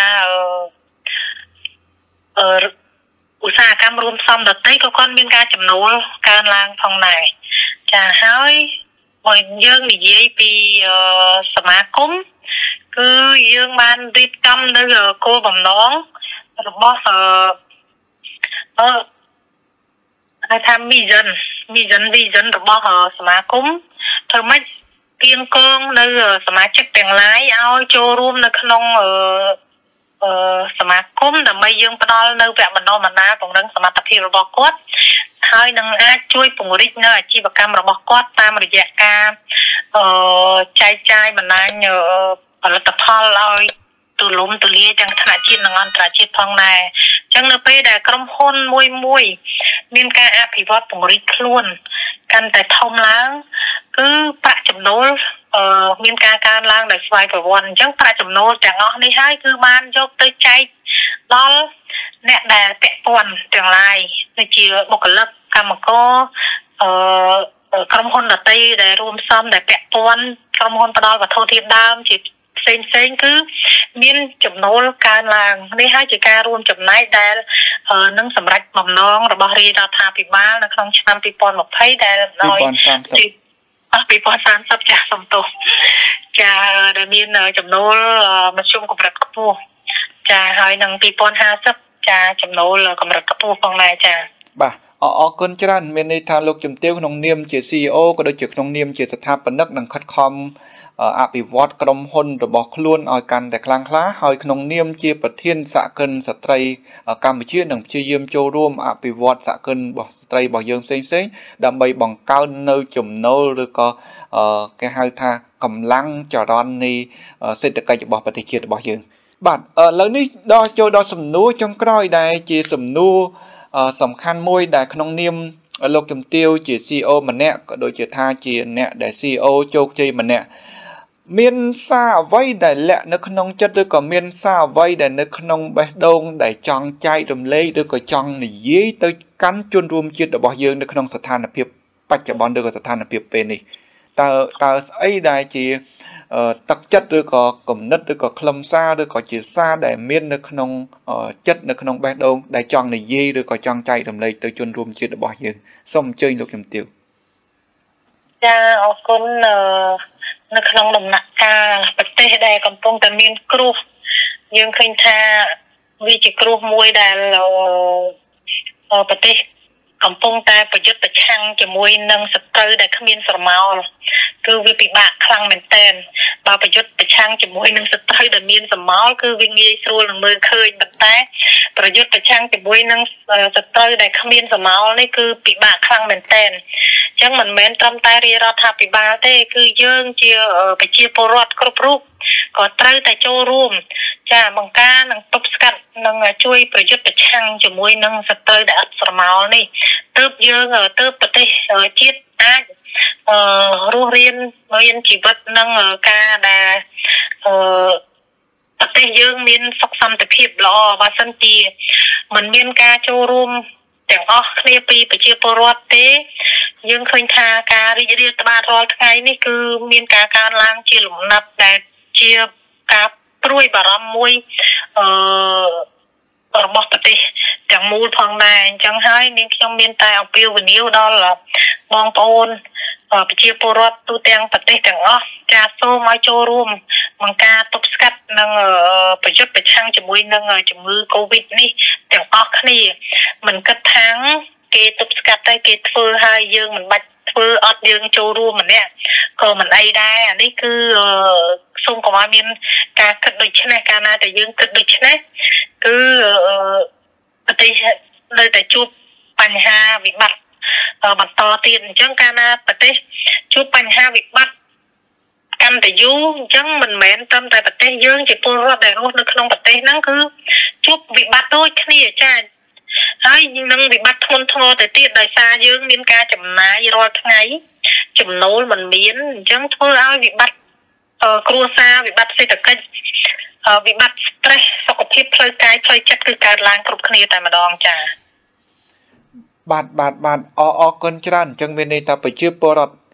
អឺឧស្សាហកម្មរួមផ្សំដតីក៏គាត់មានការចំណូលកើនឡើងផងដែរចាហើយបើយើងនិយាយពីសមាគមគឺយើងបានរៀបចំនៅគោលបំណងរបស់អឺអឺហៅថា mission mission vision របស់សមាគមធ្វើម៉េចគៀងគងនៅសមាជិកទាំងឡាយឲ្យចូលរួមនៅក្នុងអឺអឺសមាគមដើម្បីយើងផ្ដល់នៅវគ្គបណ្ដុះបណ្ដាលពង្រឹងសមត្ថភាពរបស់គាត់ហើយនឹងអាចជួយពង្រីកនៅអាជីវកម្មរបស់គាត់តាមរយៈការអឺចែកចាយបណ្ដាញផលិតផលឲ្យទូលំទូលាយទាំងថ្នាក់ជាតិនិងអន្តរជាតិផងដែរអញ្ចឹងនៅពេលដែលក្រុមហ៊ុនមួយមួយមានការអភិវឌ្ឍពង្រីកខ្លួនកាន់តែធំឡើងគឺប្រាក់ចំណូលអឺមានការកើនឡើងដោយស្វ័យប្រវត្តិអញ្ចឹងប្រាក់ចំណូលទាំងអស់នេះហើយគឺបានយកទៅចែកដល់អ្នកដែលពាក់ព័ន្ធទាំងឡាយដូចជាបុគ្គលិកកម្មករអឺក្រុមហ៊ុនដតីដែលរួមផ្សំដែលពាក់ព័ន្ធក្រុមហ៊ុនផ្ដល់វត្ថុធាតុដើមជាផ្សេងផ្សេងគឺមានចំណូលកើនឡើងនេះហើយជាការរួមចំណែកដែលនឹងសម្រេចបំណងរបស់រាជរដ្ឋាភិបាលនៅក្នុងឆ្នាំពីរពាន់ម្ភៃដែលដោយពីរពាន់សាមសិបចាស់សំទោសចាដែលមានចំណូលមធ្យមកម្រិតខ្ពស់ចាហើយនឹងពីរពាន់ហាសិបចាចំណូលកម្រិតខ្ពស់ផងដែរចាបាទអរគុណច្រើនមានន័យថាលោកជំទាវក្នុងនាមជា ซี อี អូ ក៏ដូចជាក្នុងនាមជាស្ថាបនិកនឹងខិតខំអភិវឌ្ឍក្រុមហ៊ុនរបស់ខ្លួនឲ្យកាន់តែខ្លាំងក្លាហើយក្នុងនាមជាប្រធានសហគមន៍ស្ត្រីកម្ពុជានឹងព្យាយាមចូលរួមអភិវឌ្ឍសហគមន៍របស់ស្ត្រីរបស់យើងផ្សេងផ្សេងដើម្បីបង្កើននៅចំណូលឬក៏គេហៅថាកម្លាំងចរន្តនៃសេដ្ឋកិច្ចរបស់ប្រទេសជាតិរបស់យើងបាទឥឡូវនេះដល់ចូលដល់សំណួរចុងក្រោយដែលជាសំណួរសំខាន់មួយដែលក្នុងនាមលោកជំទាវជា ซี อี អូ ម្នាក់ក៏ដូចជាថាជាអ្នកដែល ซี อี អូ ជោគជ័យម្នាក់មានសារអ្វីដែលលាក់នៅក្នុងចិត្តឬក៏មានសារអ្វីដែលនៅក្នុងបេះដូងដែលចង់ចែករំលែកឬក៏ចង់និយាយទៅកាន់ជនរួមជាតិរបស់យើងនៅក្នុងស្ថានភាពបច្ចុប្បន្នឬក៏ស្ថានភាពពេលនេះតើតើស្អីដែលជាទឹកចិត្តឬក៏គំនិតឬក៏ខ្លឹមសារឬក៏ជាសារដែលមាននៅក្នុងចិត្តនៅក្នុងបេះដូងដែលចង់និយាយឬក៏ចង់ចែករំលែកទៅជនរួមជាតិរបស់យើងសូមអញ្ជើញលោកជំទាវចាអរគុណនៅក្នុងដំណាក់កាលប្រទេសដែលកំពុងតែមានគ្រោះយើងឃើញថាវាជាគ្រោះមួយដែលប្រទេសកំពុងតែប្រយុទ្ធប្រឆាំងជាមួយនឹងសត្រូវដែលគ្មានស្រមោលគឺវាពិបាកខ្លាំងមែនទែនបើប្រយុទ្ធប្រឆាំងជាមួយនឹងសត្រូវដែលមានស្រមោលគឺវាងាយស្រួលនឹងមើលឃើញប៉ុន្តែប្រយុទ្ធប្រឆាំងជាមួយនឹងសត្រូវដែលគ្មានស្រមោលនេះគឺពិបាកខ្លាំងមែនទែនអញ្ចឹងមិនមែនត្រឹមតែរាជរដ្ឋាភិបាលទេគឺយើងជាប្រជាពលរដ្ឋគ្រប់រូបក៏ត្រូវតែចូលរួមចាបង្ការនិងទប់ស្កាត់និងជួយប្រយុទ្ធប្រឆាំងជាមួយនឹងសត្រូវដែលអត់ស្រមោលនេះទើបយើងទើបប្រទេសជាតិអាចអឺរស់រានមានជីវិតនឹងការដែលអឺប្រទេសយើងមានសុខសន្តិភាពល្អបើសិនជាមិនមានការចូលរួមទាំងអស់គ្នាពីប្រជាពលរដ្ឋទេយើងឃើញថាការរីករាលត្បាតរាល់ថ្ងៃនេះគឺមានការកើនឡើងជាលំដាប់ដែលជាការព្រួយបារម្ភមួយអឺរបស់ប្រទេសទាំងមូលផងដែរអញ្ចឹងហើយនាងខ្ញុំមានតែអំពាវនាវដល់បងប្អូនប្រជាពលរដ្ឋទូទាំងប្រទេសទាំងអស់ចាសសូមឲ្យចូលរួមបង្ការទប់ស្កាត់និងប្រយុទ្ធប្រឆាំងជាមួយនឹងជំងឺ Covid នេះទាំងអស់គ្នាមិនគិតថាគេទប់ស្កាត់តែគេធ្វើហើយយើងមិនបាច់ធ្វើអត់យើងចូលរួមម្នាក់ក៏មិនអីដែរអានេះគឺសូមកុំឲ្យមានការគិតដូចនេះកាលណាតែយើងគិតដូចនេះគឺប្រទេសនៅតែជួបបញ្ហាវិបត្តិបន្តទៀតអញ្ចឹងកាលណាប្រទេសជួបបញ្ហាវិបត្តិកាន់តែយូរអញ្ចឹងមិនមែនត្រឹមតែប្រទេសយើងជាពលរដ្ឋដែលរស់នៅក្នុងប្រទេសហ្នឹងគឺជួបវិបត្តិដូចគ្នាចា៎ហើយនឹងវិបត្តិធ្ងន់ធ្ងរទៅទៀតដោយសារយើងមានការចំណាយរាល់ថ្ងៃចំណូលមិនមានអញ្ចឹងធ្វើឲ្យវិបត្តិគ្រួសារវិបត្តិសេដ្ឋកិច្ចវិបត្តិ stress សុខភាពផ្លូវកាយផ្លូវចិត្តគឺកើតឡើងគ្រប់គ្នាតែម្ដងចា៎បាទបាទបាទអរអរគុណច្រើនអញ្ចឹងមានន័យថាប្រជាពលរដ្ឋ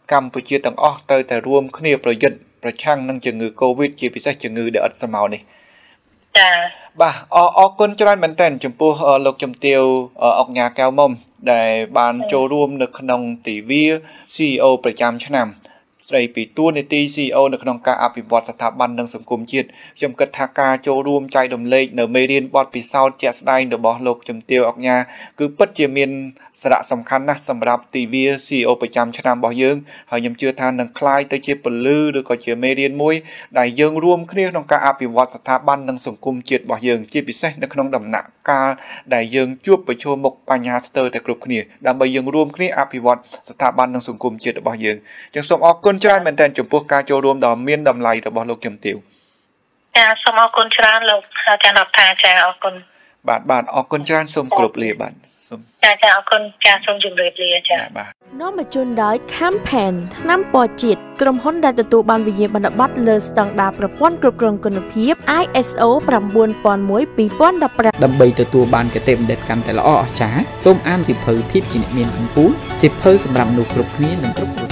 កម្ពុជាទាំងអស់ទៅតែរួមគ្នាប្រយុទ្ធប្រឆាំងនឹងជំងឺ Covid ជាពិសេសជំងឺដែលអត់ស្រមោលនេះចាបាទអរគុណច្រើនមែនទែនចំពោះលោកជំទាវអុកញ៉ាកែវមុំដែលបានចូលរួមនៅក្នុងទិវា ซี อี โอ ប្រចាំឆ្នាំស្ដីពីតួនាទី ซี อี โอ នៅក្នុងការអភិវឌ្ឍស្ថាប័ននិងសង្គមជាតិខ្ញុំគិតថាការចូលរួមចែករំលែកនៅមេរៀនបទពិសោធន៍ជាក់ស្ដែងរបស់លោកជំទាវអុកញ៉ាគឺពិតជាមានសារៈសំខាន់ណាស់សម្រាប់ទិវា ซี อี โอ ប្រចាំឆ្នាំរបស់យើងហើយខ្ញុំជឿថានឹងក្លាយទៅជាពលឺឬក៏ជាមេរៀនមួយដែលយើងរួមគ្នាក្នុងការអភិវឌ្ឍស្ថាប័ននិងសង្គមជាតិរបស់យើងជាពិសេសនៅក្នុងដំណាក់កាលដែលយើងជួបប្រឈមមុខបញ្ហាស្ទើរតែគ្រប់គ្នាដើម្បីយើងរួមគ្នាអភិវឌ្ឍស្ថាប័ននិងសង្គមជាតិរបស់យើងចឹងសូមអរគុណច្រើនមែនទែនចំពោះការចូលរួមដ៏មានតម្លៃរបស់លោកជំទាវចាសូមអរគុណច្រើនលោកអាចារ្យរដ្ឋាចាអរគុណបាទបាទអរគុណច្រើនសូមគោរពលាបាទសូមចាចាអរគុណចាសូមជម្រាបលាចាបាទនាំមកជូនដោយ Campaign ថ្នាំពណ៌ជាតិក្រុមហ៊ុនដែលទទួលបានវិញ្ញាបនបត្រលើស្តង់ដារប្រព័ន្ធគ្រប់គ្រងគុណភាព ไอ เอส โอ นาย one ពីរពាន់ដប់ប្រាំដើម្បីទទួលបានគតិបណ្ឌិតកាន់តែល្អអស្ចារ្យសូមអានសៀវភៅភាពជាអ្នកមានកម្ពុជាសៀវភៅសម្រាប់មនុស្សគ្រប់គ្នានិងគ្រប់